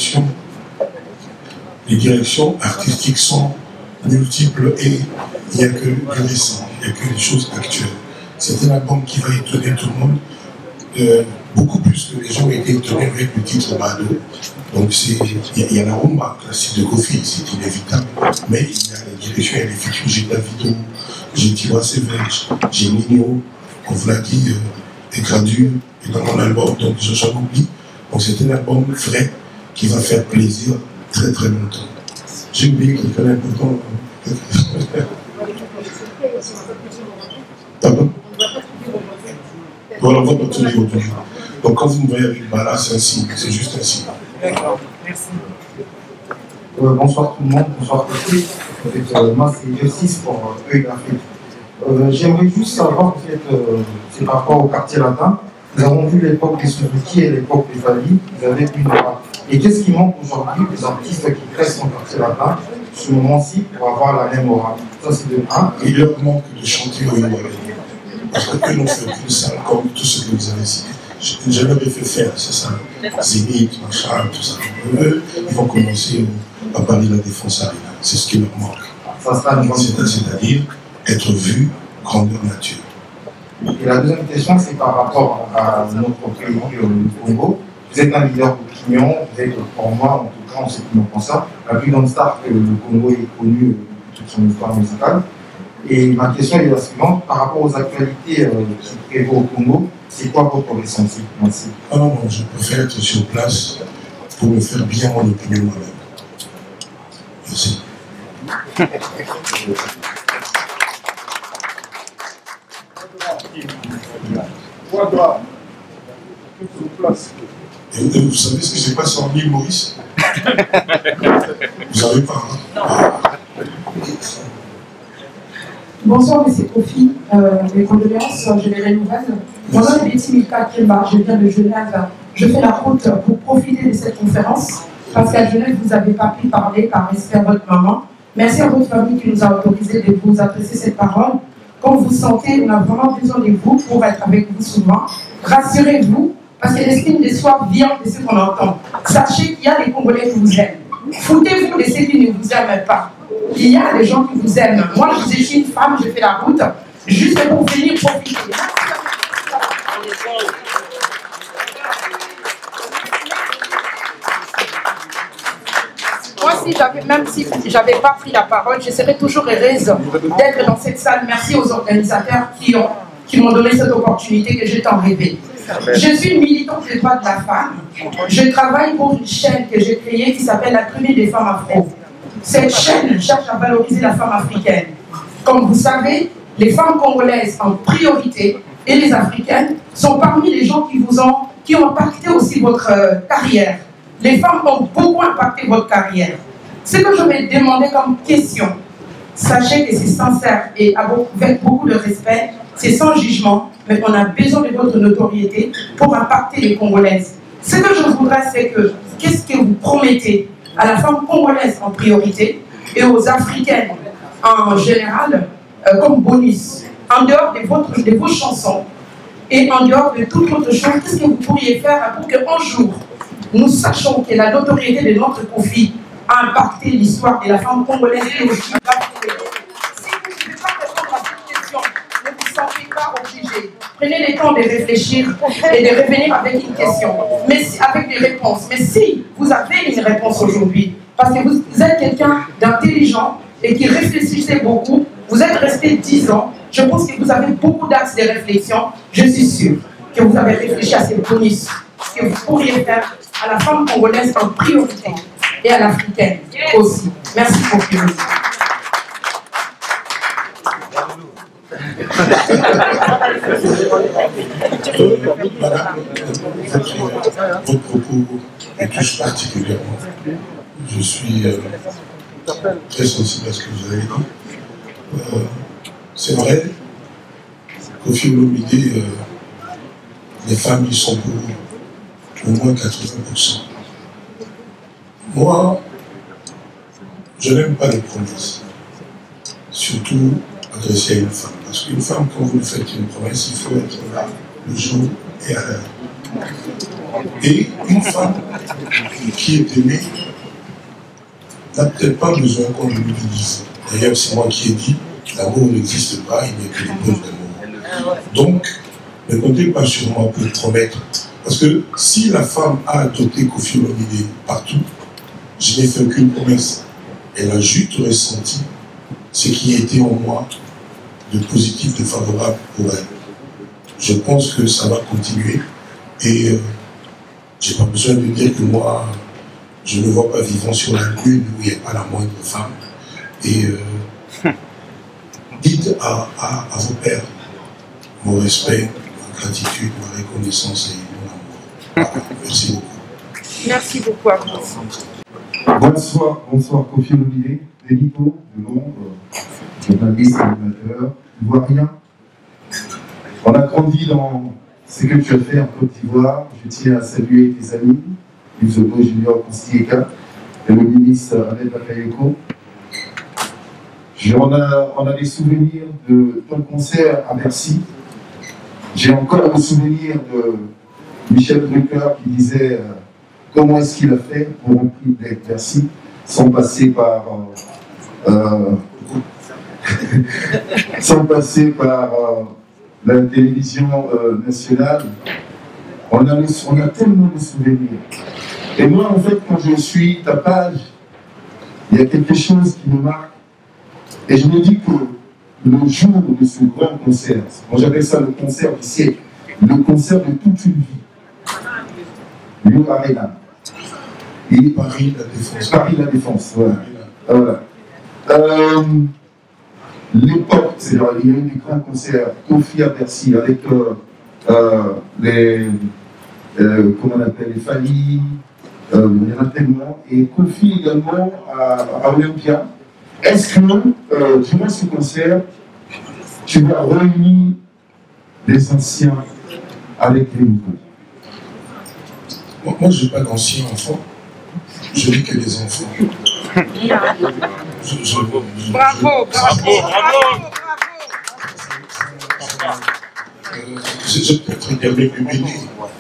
les directions artistiques sont multiples et il n'y a que du récent, il n'y a que des choses actuelles. C'est un album qui va étonner tout le monde, beaucoup plus que les gens ont été étonnés avec le titre Bado. Donc il y a la rumba classique de Kofi, c'est inévitable, mais il y a la direction, il y a les features, j'ai Davido, j'ai Tiwa Savage, j'ai Nino, on vous l'a dit, et Gradure, et dans mon album, donc j'en oublie. Donc c'est un album frais qui va faire plaisir très très longtemps. J'ai oublié quelqu'un d'important. Pardon? Voilà, on va continuer aujourd'hui. Donc quand vous me voyez avec Bala, c'est un signe, c'est juste un signe. D'accord, merci. Bonsoir tout le monde, bonsoir Kofi. Moi c'est Yosis pour eux l'Afrique. J'aimerais juste savoir, en fait, c'est par rapport au quartier latin. Nous avons vu l'époque des Suzuki et l'époque des Fali, vous avez une aura. Et qu'est-ce qui manque aujourd'hui des artistes qui créent son quartier latin, ce moment-ci, pour avoir la même aura? Ça c'est de 1. Il leur manque de chanter au Ivoire. Parce que eux n'ont fait que ça, comme tout ce que vous avez cité. Je l'avais fait faire, c'est ça. Zénith, machin, tout ça. Eux, ils vont commencer à parler de la défense arena. C'est ce qui leur manque. C'est-à-dire être vu, grandeur nature. Et la deuxième question, c'est par rapport à notre pays, le Congo. Vous êtes un leader d'opinion, vous êtes, pour moi, en tout cas, on sait comment on pense ça, la plus grande star que le Congo ait connue toute son histoire musicale. Et ma question est la suivante, par rapport aux actualités qui prévaut au Congo, c'est quoi votre ressenti? Merci. Ah non, je préfère être sur place pour me faire bien mon opinion moi-même. Merci. Et vous savez ce qui s'est passé en île Maurice? Vous savez pas, hein? Bonsoir, M. Kofi. Mes condoléances, je les renouvelle. Mon nom est Betty Milka Kemba, je viens de Genève. Je fais la route pour profiter de cette conférence parce qu'à Genève, vous n'avez pas pu parler par respect à votre maman. Merci à votre famille qui nous a autorisé de vous adresser cette parole. Quand vous sentez, on a vraiment besoin de vous pour être avec vous souvent. Rassurez-vous, parce que l'estime de soi vient de ce qu'on entend. Sachez qu'il y a des Congolais qui vous aiment. Foutez-vous de ceux qui ne vous aiment pas. il y a des gens qui vous aiment. Moi, je suis une femme, je fais la route, juste pour venir profiter. Moi, même si je n'avais pas pris la parole, je serais toujours heureuse d'être dans cette salle. Merci aux organisateurs qui m'ont donné cette opportunité que j'ai tant rêvé. Je suis militante des droits de la femme. Je travaille pour une chaîne que j'ai créée qui s'appelle la Tribune des femmes afro. Cette chaîne cherche à valoriser la femme africaine. Comme vous savez, les femmes congolaises en priorité et les africaines sont parmi les gens qui ont impacté aussi votre carrière. Les femmes ont beaucoup impacté votre carrière. Ce que je vais demander comme question, sachez que c'est sincère et avec beaucoup de respect, c'est sans jugement, mais on a besoin de votre notoriété pour impacter les Congolaises. Ce que je voudrais, c'est que, qu'est-ce que vous promettez à la femme congolaise en priorité et aux Africaines en général comme bonus, en dehors de vos chansons et en dehors de toute autre chose, qu'est-ce que vous pourriez faire pour qu'un jour, nous sachions que la notoriété de notre Kofi a impacté l'histoire de la femme congolaise et aussi l'Afrique. Si vous ne pouvez pas répondre à cette question, ne vous sentez pas obligé. Prenez le temps de réfléchir et de revenir avec une question, mais avec des réponses. Mais si vous avez une réponse aujourd'hui, parce que vous êtes quelqu'un d'intelligent et qui réfléchissait beaucoup, vous êtes resté 10 ans, je pense que vous avez beaucoup d'axes de réflexion, je suis sûre que vous avez réfléchi à ces bonus que vous pourriez faire à la femme congolaise en priorité et à l'africaine aussi. Merci pour que vous. Madame, votre propos me touche particulièrement. Je suis très sensible à ce que vous avez dit. C'est vrai, Koffi Olomide, les femmes y sont pour au moins 80%. Moi, je n'aime pas les promesses, surtout adressées à une femme. Parce qu'une femme, quand vous faites une promesse, il faut être là le jour et à l'heure. Et une femme qui est aimée n'a peut-être pas besoin qu'on lui dise. D'ailleurs, c'est moi qui ai dit, l'amour n'existe pas, il n'y a que les preuves d'amour. Donc, ne comptez pas sur moi pour promettre. Parce que si la femme a adopté Koffi Olomide partout, je n'ai fait aucune promesse. Elle a juste ressenti ce qui était en moi de positif, de favorable pour elle. Je pense que ça va continuer et j'ai pas besoin de dire que moi, je ne vois pas vivant sur la lune où il n'y a pas la moindre femme. Et dites à vos pères mon respect, ma gratitude, ma reconnaissance et mon amour. Merci beaucoup. Merci beaucoup à vous. Bonsoir Koffi Olomide, Benito de Londres, journaliste, animateur, ivoirien. On a grandi dans ce que tu as fait en Côte d'Ivoire. Je tiens à saluer tes amis, Yuzobo Junior Constieka et le ministre Ahmed Bakayoko. On a des souvenirs de ton concert à Bercy. J'ai encore le souvenir de Michel Drucker qui disait comment est-ce qu'il a fait pour remplir Bercy sans passer par la télévision nationale. On a tellement de souvenirs. Et moi, en fait, quand je suis ta page, il y a quelque chose qui me marque. Et je me dis que le jour de ce grand concert, moi j'appelle ça le concert du siècle, le concert de toute une vie, Lyon Arena. Et Paris La Défense. Paris La Défense, voilà. L'époque, c'est-à-dire il y a eu des grands concerts, Koffi à Bercy, avec comment on appelle, les Fali, il y en a tellement, et Koffi également à Olympia. Est-ce que, durant ce concert, tu vas réunir les anciens avec les nouveaux? Moi, je n'ai pas d'anciens enfants, je n'ai que des enfants. Bravo, bravo, bravo. Je peux être regardé le bébé.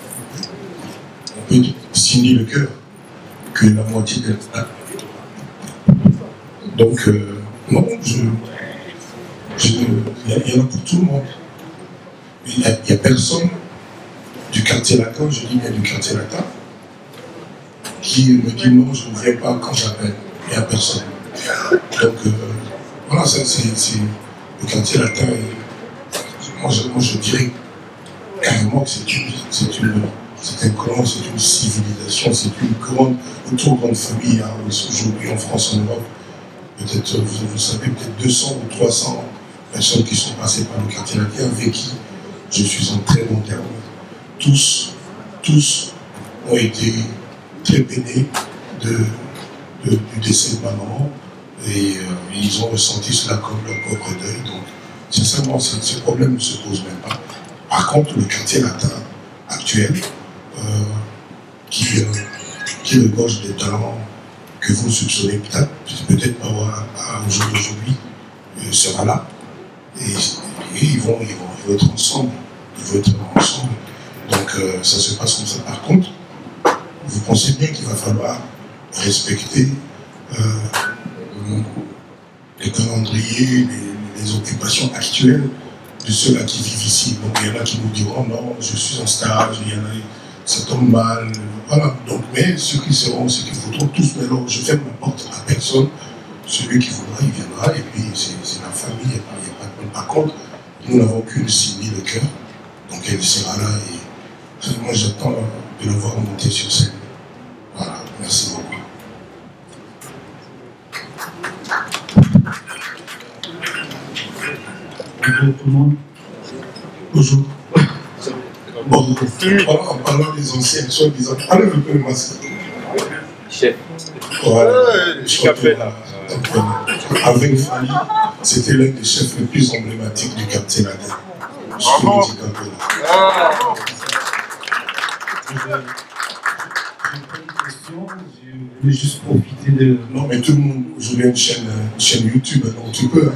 On peut signer le cœur que la moitié d'elle a. Donc, Non, il y en a pour tout le monde. Il n'y a personne du quartier latin, je dis bien du quartier latin, qui me dit non, je ne viens pas quand j'appelle. Il n'y a personne. Donc, voilà, c'est le quartier latin. Moi, je dirais carrément que c'est un clan, c'est une civilisation, c'est une trop grande famille hein, aujourd'hui en France, en Europe. Peut-être, vous savez, peut-être 200 ou 300 personnes qui sont passées par le quartier latin avec qui je suis en très bon terme. Tous ont été très peinés du décès de ma maman et ils ont ressenti cela comme leur propre deuil. Donc, sincèrement, ce problème ne se pose même pas. Par contre, le quartier latin actuel, qui regorge des talents que vous soupçonnez peut-être pas au jour d'aujourd'hui, sera là. Et ils vont être ensemble. Ils vont être ensemble. Donc ça se passe comme ça. Par contre, vous pensez bien qu'il va falloir respecter les calendriers, les occupations actuelles de ceux-là qui vivent ici. Donc il y en a qui nous diront non, je suis en stage, il y en a, ça tombe mal. Voilà. Donc, mais ceux qui seront, ceux qui voudront tous, mais alors je ferme ma porte à personne. Celui qui voudra, il viendra, et puis c'est la famille, il n'y a pas de problème. Par contre, nous n'avons qu'une Sylvie de cœur, donc elle sera là, et moi j'attends de la voir monter sur scène. Voilà, merci beaucoup. Bonjour tout le monde. Bonjour. Bon, en parlant des anciens, soi-disant, enlève un peu le masque. Chef. Voilà, avec Fanny, c'était l'un des chefs les plus emblématiques du quartier latin. Je peux le dire un peu là. Je voulais juste profiter de... Non, mais tout le monde, aujourd'hui, a une chaîne YouTube, donc tu peux.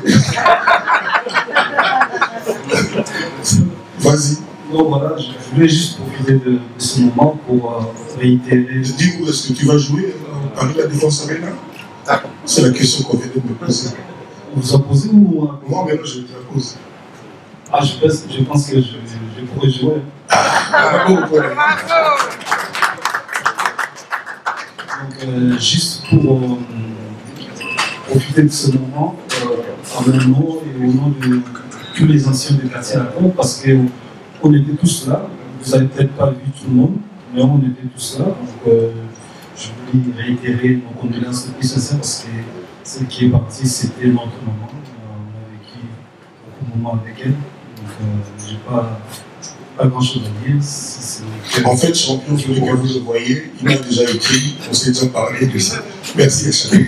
Vas-y. Non, voilà, je voulais juste profiter de ce moment pour réitérer... Dis-moi, est-ce que tu vas jouer à Paris La Défense Arena? C'est la question qu'on vient de me poser. Vous en posez ou moi? Moi, maintenant, je te la pose. Ah, je pense que je pourrais jouer. Donc, juste pour profiter de ce moment, en mon nom et au nom de tous les anciens du quartier latin, parce qu'on était tous là. Vous n'avez peut-être pas vu tout le monde, mais on était tous là. Donc, je voulais réitérer nos condoléances les plus sincères parce que celle qui est partie, c'était notre maman. On a vécu beaucoup de moments avec elle. Donc, j'ai pas grand-chose à dire. En fait, champion, je voulais que vous le voyez, il m'a déjà écrit, on s'est déjà parlé de ça. Merci, Echelle.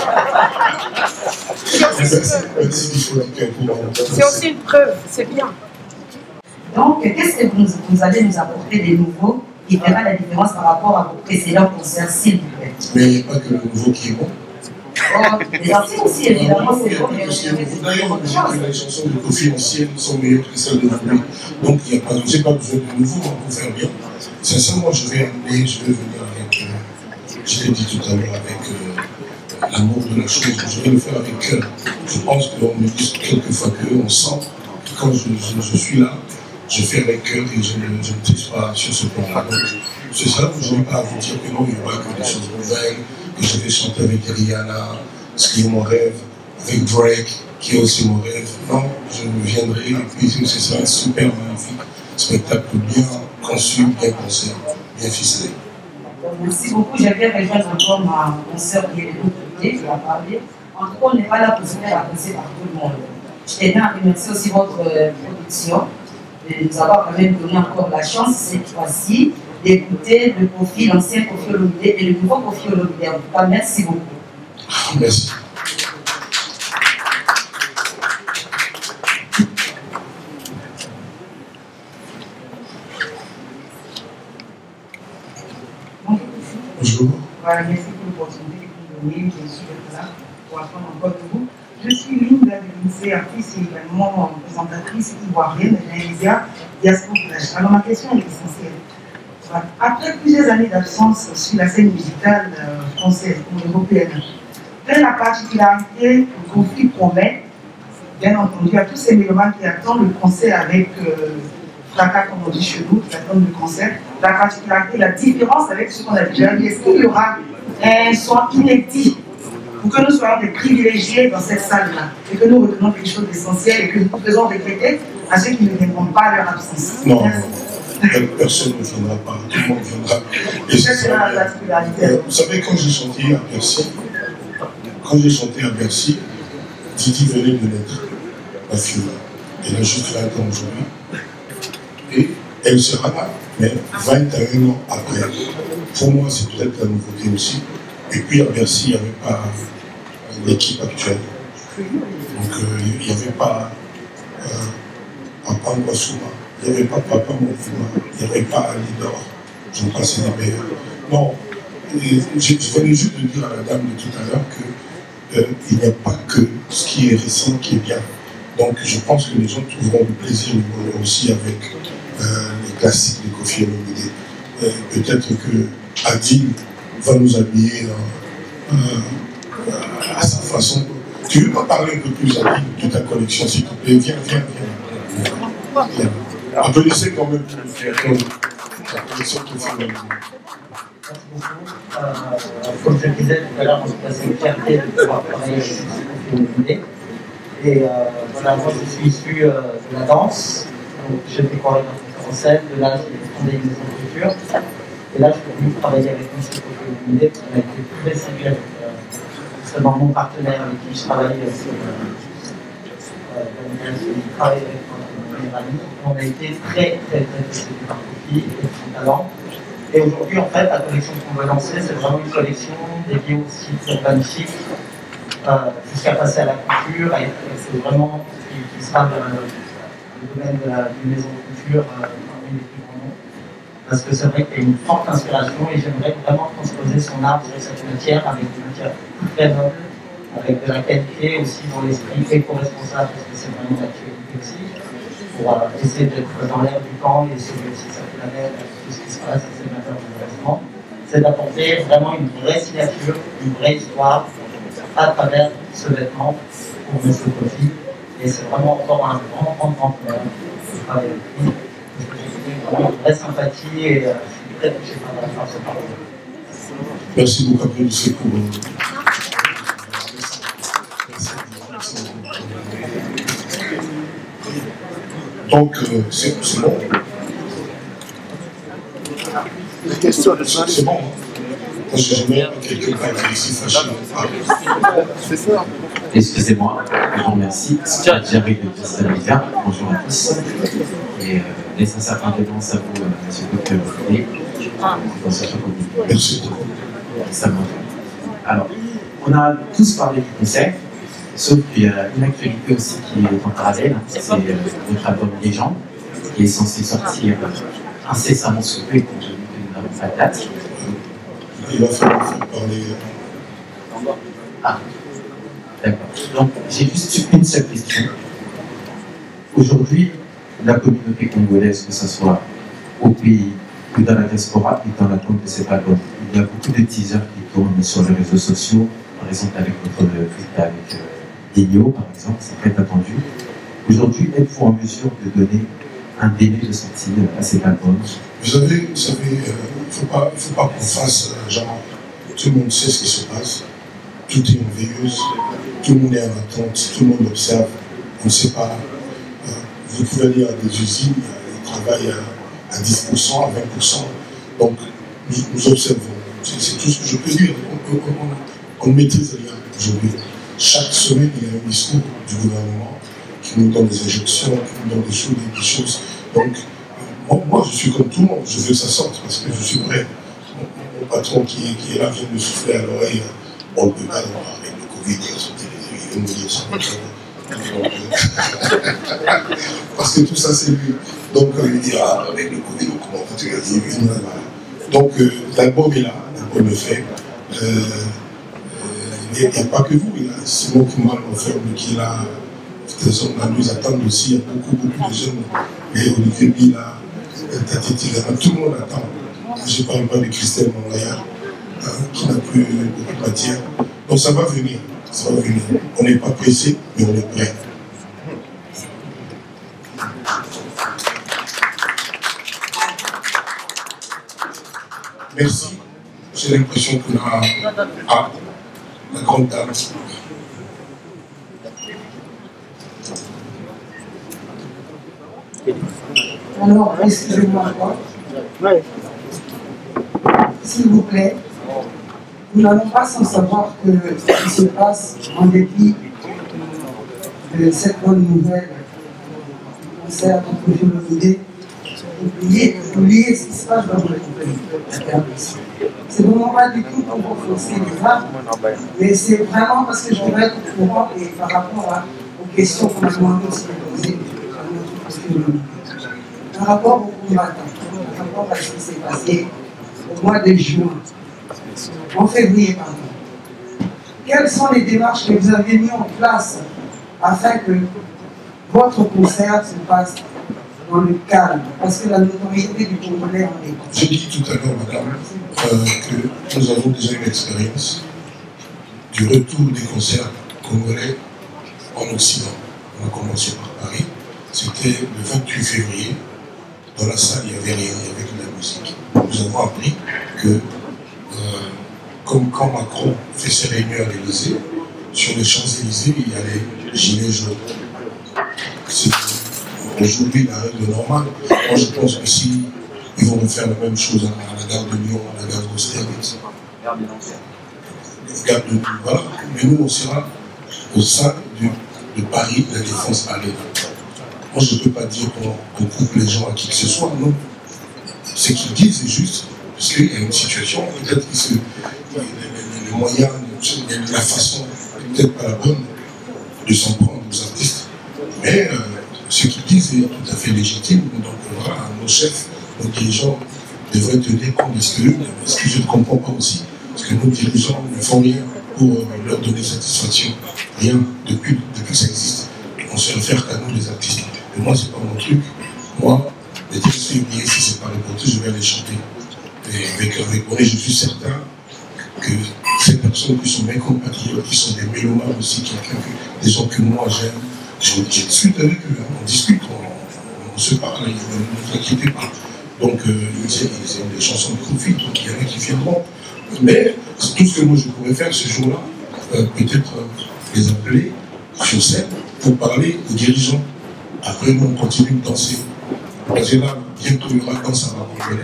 Merci, Michel. C'est aussi une preuve, c'est bien. Donc, qu'est-ce que vous allez nous apporter de nouveau qui fera la différence par rapport à vos précédents concerts, s'il vous plaît? Mais il n'y a pas que le nouveau qui est bon. Oh, les anciens aussi, évidemment, c'est bon. D'ailleurs, on dit que les chansons de Kofi anciennes sont meilleures que celles de Kofi. Donc, je n'ai pas besoin de nouveau pour faire bien. Sincèrement, je vais venir avec, je l'ai dit tout à l'heure, avec l'amour de la chose. Je vais le faire avec cœur. Je pense qu'on me dit quelquefois qu'on sent que quand je suis là, je fais avec cœur et je ne triche pas sur ce plan-là. C'est ça, je n'ai pas à vous dire que non, il n'y aura que des choses nouvelles, que je vais chanter avec Rihanna, ce qui est mon rêve, avec Drake, qui est aussi mon rêve. Non, je viendrai et puis ce sera un super magnifique spectacle bien conçu, bien pensé, bien ficelé. Merci beaucoup. J'aimerais rejoindre encore ma soeur qui est de l'autre côté, qui va parler. En tout cas, on n'est pas là pour se faire apprécier par tout le monde. Je tiens à remercier aussi votre production de nous avoir quand même donné encore la chance, cette fois-ci, d'écouter le Kofi, l'ancien Kofi Olomide et le nouveau Kofi Olomide. En tout cas, merci beaucoup. Merci. Bonjour. Voilà, merci pour l'opportunité que vous donnez. Je suis là pour apprendre encore de vous. Je suis Linda de artiste et également présentatrice ivoirienne de l'India Diaspora. Alors ma question est essentielle. Après plusieurs années d'absence sur la scène musicale française ou européenne, Quelle est la particularité du conflit promet, bien entendu, à tous ces mélomanes qui attendent le concert avec fracas, comme on dit chez nous, qui attendent le concert, la particularité, la différence avec ce qu'on a déjà dit, est-ce qu'il y aura un son inédit pour que nous soyons des privilégiés dans cette salle-là et que nous retenons quelque chose d'essentiel et que nous faisons regretter à ceux qui ne viendront pas à leur absence. Non, personne ne viendra pas, tout le monde viendra. Et c'est la particularité. Vous savez, quand j'ai chanté à Bercy, Didi venait de naître, ma fille. Elle a juste 20 ans aujourd'hui. Et elle sera là, mais 21 ans après. Pour moi, c'est peut-être la nouveauté aussi. Et puis à Bercy, il n'y avait pas l'équipe actuelle. Donc il n'y avait pas Papa Ngwasuma, il n'y avait pas Papa Mofuma, il n'y avait pas Alidor, j'en passais des meilleurs. Non, je venais juste de dire à la dame de tout à l'heure qu'il n'y a pas que ce qui est récent qui est bien. Donc je pense que les gens trouveront du plaisir aussi avec les classiques de Koffi Olomide. Peut-être que Adil va nous habiller à sa façon. Tu veux pas parler un peu plus Adil de ta collection, s'il te plaît? Viens. Applaudissez quand même pour le créateur de la collection Koffi Olomide. Comme je le disais tout à l'heure, c'est une fierté de pouvoir travailler avec Koffi Olomide. Et voilà, moi je suis issu de la danse, donc j'étais chorégraphe en scène, de là j'ai fondé une maison de culture. Et là je suis venu travailler avec M. Koffi Olomide, qui m'a été très séduit avec seulement mon partenaire avec qui je travaille sur travaille avec mon meilleur ami. On a été très séduits par Koffi et son talent. Et aujourd'hui, en fait, la collection qu'on veut lancer, c'est vraiment une collection dédiée au site urbanistiques, jusqu'à passer à la culture. Et c'est vraiment qui sera le domaine d'une maison de culture parmi les plus grands noms. Parce que c'est vrai qu'il y a une forte inspiration et j'aimerais vraiment transposer son art sur cette matière avec une matière très noble, avec de la qualité aussi dans l'esprit éco-responsable, parce que c'est vraiment l'actualité aussi, pour essayer d'être dans l'air du temps et sauver aussi sa planète, tout ce qui se passe, c'est malheureusement. C'est d'apporter vraiment une vraie signature, une vraie histoire à travers ce vêtement pour M. Koffi. Et c'est vraiment encore un grand problème de travailler avec lui. Vraiment une vraie sympathie et je suis très touché par ce parcours. Merci beaucoup, applaudissez pour donc, c'est bon. C'est bon. Moi, j'ai jamais quelqu'un qui est ici fâché. C'est ça. Excusez-moi, je vous remercie. J'arrive de Saint-Lazare. Bonjour à tous. Et les sincères condoléances à vous, monsieur le Koffi. Merci. Ça marche. Alors, on a tous parlé du concert, sauf qu'il y a une actualité aussi qui est en parallèle. C'est notre album Légende, qui est censé sortir incessamment sous peu, compte tenu que nous n'avons pas de date. Il va falloir parler. Ah, d'accord. Donc, j'ai juste une seule question. Aujourd'hui, la communauté congolaise, que ce soit au pays ou dans la diaspora, est dans l'attente de cet album. Il y a beaucoup de teasers qui tournent sur les réseaux sociaux, par exemple avec notre frère, avec Digno, par exemple, c'est très attendu. Aujourd'hui, êtes-vous en mesure de donner un délai de sortie à cet album? Vous savez, il ne faut pas qu'on fasse genre, tout le monde sait ce qui se passe, tout est en veilleuse, tout le monde est en attente, tout le monde observe, on ne sait pas. Vous pouvez aller à des usines, ils travaillent à 10%, à 20%, donc nous observons. C'est tout ce que je peux dire. On ne maîtrise rien aujourd'hui. Chaque semaine, il y a un discours du gouvernement qui nous donne des injections, qui nous donne des choses. Donc, moi, je suis comme tout le monde, je veux que ça sorte parce que je suis prêt. Mon patron qui est là vient me souffler à l'oreille. On ne peut pas avoir avec le Covid, il veut me dire ça. Parce que tout ça, c'est lui. Donc, il dit, avec le Covid, comment tu vas dire? Donc, l'album est là, l'album est fait. Il n'y a pas que vous, il y a Simon Kumal, qui est là. Nous attendent aussi, il y a beaucoup de jeunes. Et Olivier Bila, Tati Tigana, tout le monde attend. Je ne parle pas de Christelle Mangaya, qui n'a plus beaucoup de matière. Donc ça va venir, ça va venir. On n'est pas pressé, mais on est prêt. Merci. J'ai l'impression qu'on a la grande dame. Alors, excusez-moi. S'il vous plaît, nous n'allons pas sans savoir que ce qui se passe en dépit de cette bonne nouvelle du concert de Kofi Olomide. Oubliez ce qui se passe dans votre pays. C'est vraiment pas du tout pour vous forcer les femmes, mais c'est vraiment parce que je voudrais être au courant et par rapport aux questions qu'on a demandé aussi de poser à notre Kofi Olomide. Par rapport au combattant, par rapport à ce qui s'est passé au mois de juin, en février, pardon. Quelles sont les démarches que vous avez mises en place afin que votre concert se passe dans le calme, parce que la notoriété du Congolais en est. J'ai dit tout à l'heure, madame, que nous avons déjà une expérience du retour des concerts congolais en Occident. On a commencé par Paris. C'était le 28 février. Dans la salle, il n'y avait rien, il y avait que de la musique. Nous avons appris que, comme quand Macron fait ses réunions à l'Élysée, sur les Champs-Élysées, il y a les gilets jaunes. C'est aujourd'hui la règle normale. Moi, je pense que si ils vont refaire la même chose à la gare de Lyon, à la gare d'Austerlitz, voilà. Mais nous, on sera au sein de Paris, la Défense Arena. Moi, je ne peux pas dire qu'on coupe les gens à qui que ce soit, non. Ce qu'ils disent est juste, parce qu'il y a une situation, peut-être que les moyens, la façon, peut-être pas la bonne, de s'en prendre aux artistes. Mais ce qu'ils disent est tout à fait légitime. Donc voilà, nos chefs, nos dirigeants devraient tenir compte de ce que je ne comprends pas aussi. Parce que nos dirigeants ne font rien pour leur donner satisfaction. Rien, depuis que ça existe. On se réfère qu'à nous les artistes. Et moi, c'est pas mon truc. Moi, les textes février, si c'est pas répondu, je vais les chanter. Et avec Bonnet, je suis certain que ces personnes qui sont mes compatriotes, qui sont des mélomanes aussi, des gens que moi j'aime, je discute avec eux, on discute, on se parle, ne vous inquiétez pas. Donc, ils aiment des chansons de Kofi, donc il y en a qui viendront. Mais tout ce que moi je pourrais faire ce jour-là, peut-être les appeler sur scène pour parler aux dirigeants. Après, nous, on continue de danser. Parce que là, bientôt, il y aura danse à la Congolais.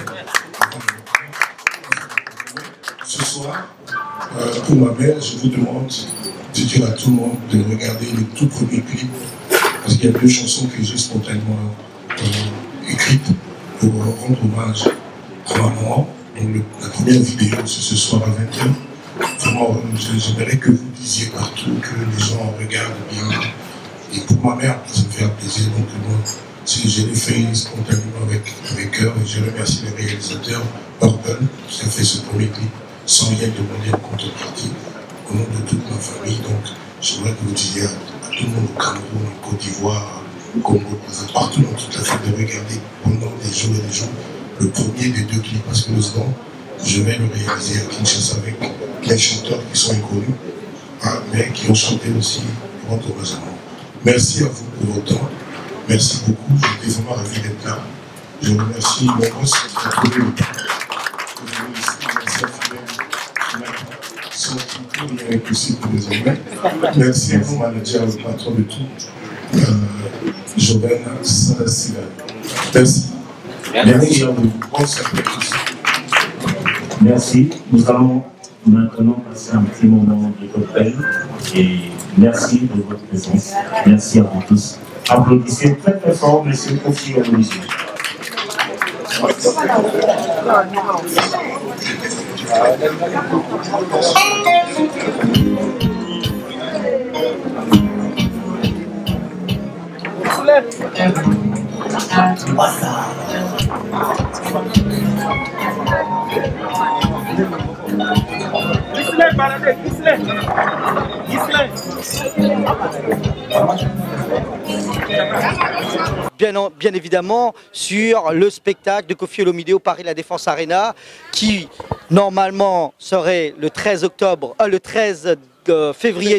Ce soir, pour ma mère, je vous demande de dire à tout le monde de regarder le tout premier clip. Parce qu'il y a 2 chansons que j'ai spontanément écrites pour rendre hommage à ma maman. Donc la première vidéo, c'est ce soir à 20h. Vraiment, j'aimerais que vous disiez partout, que les gens regardent bien. Et pour ma mère, ça me fait plaisir. Donc moi, je l'ai fait spontanément avec cœur. Et je remercie les réalisateurs, Purple, qui a fait ce premier clip, sans rien demander en contrepartie, au nom de toute ma famille. Donc j'aimerais que vous disiez à tout le monde au Cameroun, en Côte d'Ivoire, au Congo, partout dans toute la fête, de regarder pendant des jours et des jours le premier des 2 clips. Parce que le second, je vais le réaliser à Kinshasa avec les chanteurs qui sont inconnus, hein, mais qui ont chanté aussi rendre hommage à moi. Merci à vous pour votre temps. Merci beaucoup. J'étais vraiment ravi d'être là. Je remercie mon boss qui a trouvé le temps. Sans qui il est impossible désormais. Merci à mon manager, le patron de tout, Joven Sadasiva. Merci. Merci à vous. Merci. Nous allons maintenant passer un petit moment de cocktail et merci de votre présence. Merci à vous tous. Applaudissez très très fort, monsieur Kofi Olomide. Bien évidemment sur le spectacle de Kofi Olomide au Paris La Défense Arena qui normalement serait le 13 février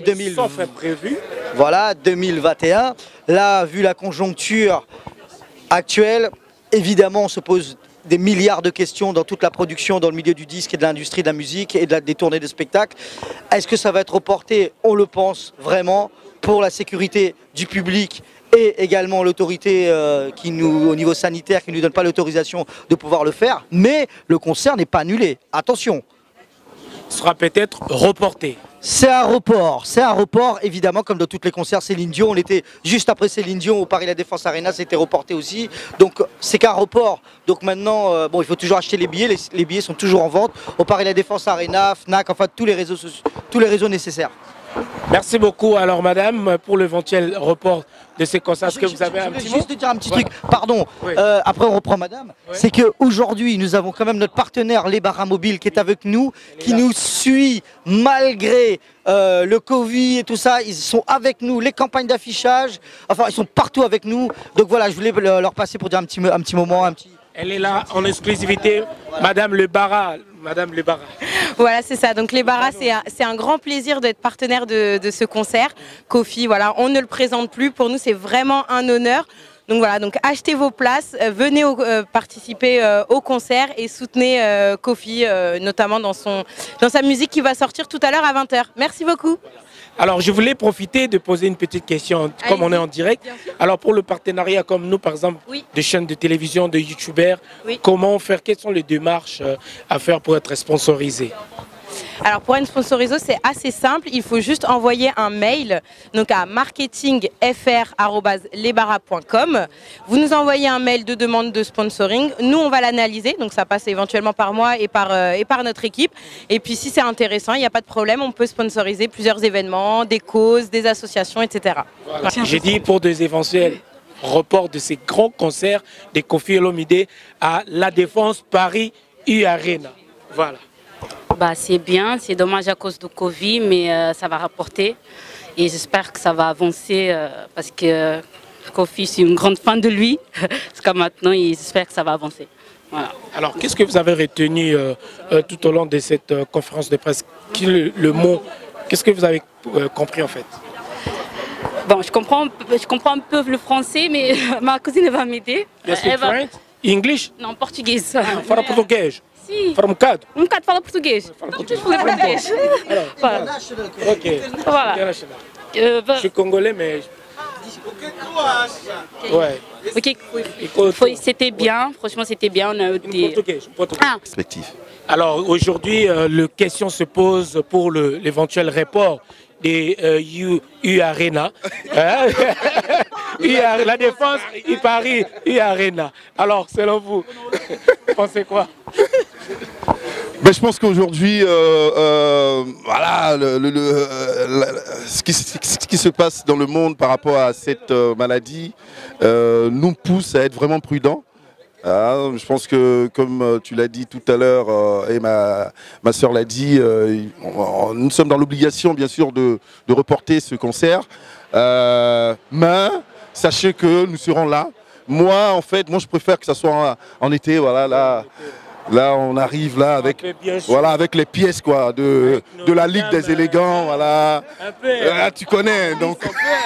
2021. Là, vu la conjoncture actuelle, évidemment, on se pose des milliards de questions dans toute la production, dans le milieu du disque et de l'industrie de la musique et des tournées de spectacles. Est-ce que ça va être reporté? On le pense vraiment, pour la sécurité du public et également l'autorité au niveau sanitaire, qui ne nous donne pas l'autorisation de pouvoir le faire. Mais le concert n'est pas annulé. Attention. Sera peut-être reporté. C'est un report évidemment, comme dans tous les concerts Céline Dion. On était juste après Céline Dion au Paris La Défense Arena, c'était reporté aussi. Donc c'est qu'un report. Donc maintenant, bon, il faut toujours acheter les billets. Les billets sont toujours en vente au Paris La Défense Arena, Fnac, enfin tous les réseaux nécessaires. Merci beaucoup. Alors madame, pour l'éventuel report de ces concerts, est-ce que vous avez un petit mot? Juste dire un petit truc, pardon, après on reprend madame. C'est qu'aujourd'hui nous avons quand même notre partenaire Les Baras Mobiles qui est avec nous, qui nous suit malgré le Covid et tout ça. Ils sont avec nous, les campagnes d'affichage, enfin ils sont partout avec nous. Donc voilà, je voulais leur passer pour dire un petit moment, Elle est là en exclusivité, Madame Le Baras. Madame Le Baras. Voilà, c'est ça. Donc Les Baras, c'est un grand plaisir d'être partenaire de ce concert. Kofi, voilà, on ne le présente plus. Pour nous, c'est vraiment un honneur. Donc voilà, donc achetez vos places, venez participer au concert et soutenez Kofi, notamment dans sa musique qui va sortir tout à l'heure à 20 h. Merci beaucoup. Alors, je voulais profiter de poser une petite question, comme on est en direct. Alors, pour le partenariat comme nous, par exemple, de chaînes de télévision, de youtubeurs, comment faire? Quelles sont les démarches à faire pour être sponsorisé? Alors pour être sponsorisé, c'est assez simple, il faut juste envoyer un mail donc à marketingfr@lesbaras.com. Vous nous envoyez un mail de demande de sponsoring, nous on va l'analyser, donc ça passe éventuellement par moi et par notre équipe. Et puis si c'est intéressant, il n'y a pas de problème, on peut sponsoriser plusieurs événements, des causes, des associations, etc. Voilà. J'ai dit pour des éventuels reports de ces grands concerts des Koffi Olomide à La Défense Paris U-Arena. Voilà. Bah, c'est bien, c'est dommage à cause du Covid, mais ça va rapporter et j'espère que ça va avancer parce que Kofi, je suis une grande fan de lui. Jusqu'à maintenant, j'espère que ça va avancer. Voilà. Alors, qu'est-ce que vous avez retenu tout au long de cette conférence de presse? Le mot, qu'est-ce que vous avez compris en fait? Bon, je comprends un peu le français, mais ma cousine va m'aider. French? English? Non, portugais. Fala português. Sim. Fala um bocado? Fala português. Português. Voilà. Ok. Voilà. Je suis congolais, mais... Ouais. Ok. C'était bien, franchement c'était bien. On a eu des... Portugais. Perspective. Alors aujourd'hui, la question se pose pour l'éventuel report des U-Arena. La Défense, Paris, U-Arena. Alors, selon vous, pensez quoi? Ben, je pense qu'aujourd'hui, voilà, ce qui se passe dans le monde par rapport à cette maladie nous pousse à être vraiment prudents. Je pense que, comme tu l'as dit tout à l'heure, et ma soeur l'a dit, nous sommes dans l'obligation, bien sûr, de reporter ce concert. Mais sachez que nous serons là. Moi, en fait, je préfère que ça soit en été, voilà, là, on arrive là avec les pièces quoi, de la Ligue des élégants, voilà. Tu connais, donc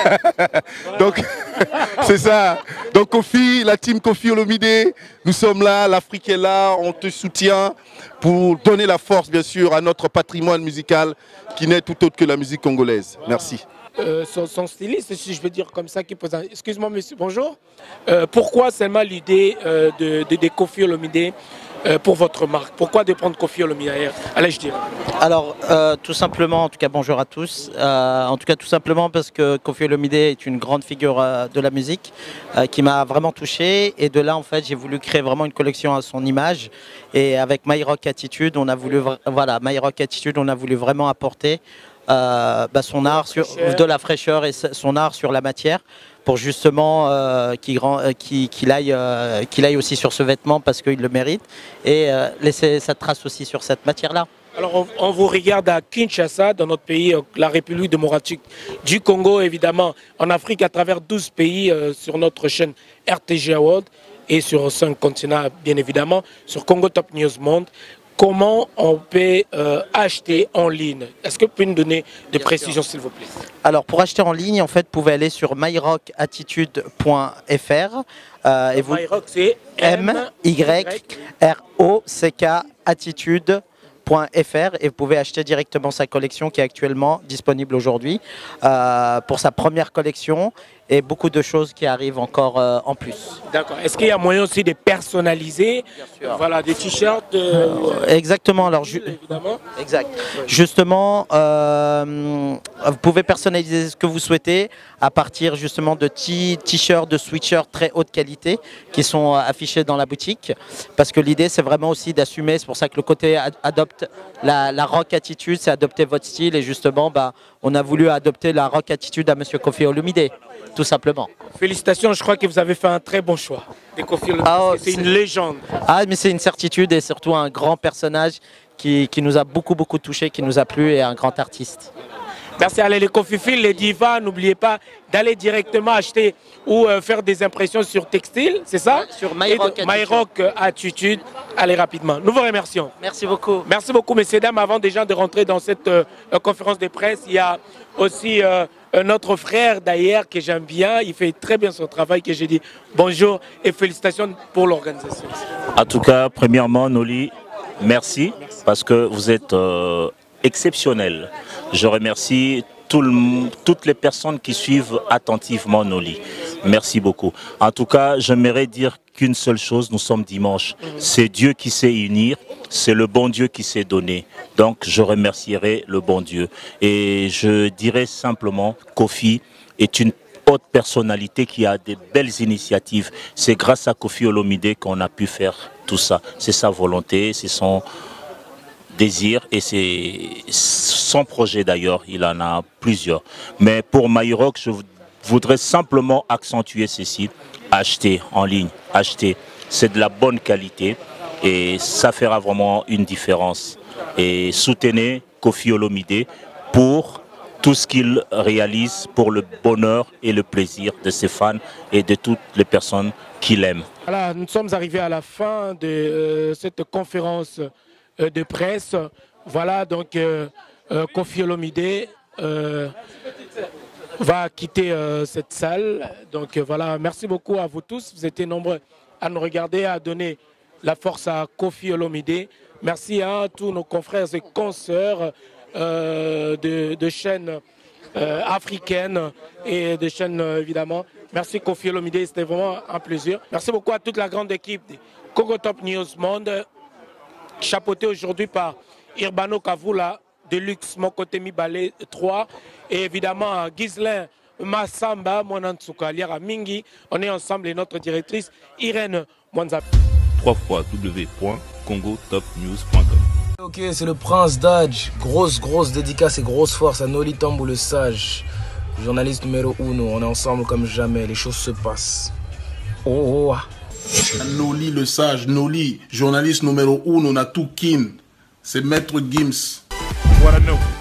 c'est ça. Donc Kofi, la team Koffi Olomide, nous sommes là, l'Afrique est là, on te soutient pour donner la force bien sûr à notre patrimoine musical qui n'est tout autre que la musique congolaise. Merci. Son styliste, si je veux dire comme ça, qui pose un... Excuse-moi monsieur, bonjour. Pourquoi seulement l'idée de Koffi Olomide pour votre marque? Pourquoi de prendre Koffi Olomide? Allez, je dirais. Alors, tout simplement, en tout cas, bonjour à tous. En tout cas, tout simplement parce que Koffi Olomide est une grande figure de la musique qui m'a vraiment touché. Et de là, en fait, j'ai voulu créer vraiment une collection à son image. Et avec My Rock Attitude, on a voulu, voilà, My Rock Attitude, on a voulu vraiment apporter son art de la fraîcheur et son art sur la matière pour justement qu'il aille aussi sur ce vêtement parce qu'il le mérite et laisser sa trace aussi sur cette matière-là. Alors on vous regarde à Kinshasa, dans notre pays, la République démocratique du Congo, évidemment, en Afrique à travers 12 pays sur notre chaîne RTG World et sur 5 continents, bien évidemment, sur Congo Top News Monde. comment on peut acheter en ligne. Est-ce que vous pouvez nous donner des précisions, s'il vous plaît? Alors, pour acheter en ligne, en fait, vous pouvez aller sur myrockatitude.fr. Et vous... MyRock, c'est M-Y-R-O-C-K attitude.fr et vous pouvez acheter directement sa collection qui est actuellement disponible aujourd'hui pour sa première collection et beaucoup de choses qui arrivent encore en plus. D'accord. Est-ce qu'il y a moyen aussi de personnaliser? Bien sûr. Voilà, des t-shirts exactement. Alors, évidemment. Exact. Justement, vous pouvez personnaliser ce que vous souhaitez à partir justement de t-shirts, de sweatshirts très haute qualité qui sont affichés dans la boutique. Parce que l'idée, c'est vraiment aussi d'assumer. C'est pour ça que le côté adopte la rock attitude, c'est adopter votre style. Et justement, on a voulu adopter la rock attitude à Monsieur Koffi Olomide, tout simplement. Félicitations, je crois que vous avez fait un très bon choix. Koffi Olomide, c'est une légende. Ah, mais c'est une certitude et surtout un grand personnage qui nous a beaucoup touché, qui nous a plu et un grand artiste. Merci. Allez, les Kofifils, les divas, n'oubliez pas d'aller directement acheter ou faire des impressions sur textile, c'est ça? Sur MyRock Attitude. Allez rapidement. Nous vous remercions. Merci beaucoup. Merci beaucoup, messieurs, dames. Avant déjà de rentrer dans cette conférence de presse, il y a aussi notre frère d'ailleurs que j'aime bien. Il fait très bien son travail, que j'ai dit bonjour et félicitations pour l'organisation. En tout cas, premièrement, Noli, merci parce que vous êtes exceptionnel. Je remercie toutes les personnes qui suivent attentivement Noli. Merci beaucoup. En tout cas, j'aimerais dire qu'une seule chose, nous sommes dimanche. C'est Dieu qui sait unir, c'est le bon Dieu qui s'est donné. Donc, je remercierai le bon Dieu. Et je dirais simplement, Koffi est une haute personnalité qui a des belles initiatives. C'est grâce à Koffi Olomide qu'on a pu faire tout ça. C'est sa volonté, c'est son désir et c'est son projet d'ailleurs, il en a plusieurs. Mais pour MyRock, je voudrais simplement accentuer ceci, acheter en ligne, acheter, c'est de la bonne qualité et ça fera vraiment une différence. Et soutenez Koffi Olomide pour tout ce qu'il réalise pour le bonheur et le plaisir de ses fans et de toutes les personnes qui l'aiment. Voilà, nous sommes arrivés à la fin de cette conférence de presse. Voilà, donc Koffi Olomide va quitter cette salle. Donc voilà, merci beaucoup à vous tous. Vous étiez nombreux à nous regarder, à donner la force à Koffi Olomide. Merci à tous nos confrères et consoeurs de chaînes africaines et de chaînes évidemment. Merci Koffi Olomide, c'était vraiment un plaisir. Merci beaucoup à toute la grande équipe de Congo Top News Monde, chapeauté aujourd'hui par Irbano Kavula, Deluxe, Mokotemi Balé 3 et évidemment Ghislain Massamba, Mwanantsuka, Liara Mingi. On est ensemble et notre directrice Irène Mwanza. www.congotopnews.com. Ok, c'est le Prince Dodge. Grosse dédicace et grosse force à Noli Tambou le Sage, journaliste numéro 1. On est ensemble comme jamais, les choses se passent. Oh. Noli le Sage, Noli, journaliste numéro 1, on a tout kin. C'est Maître Gims. Voilà, nous.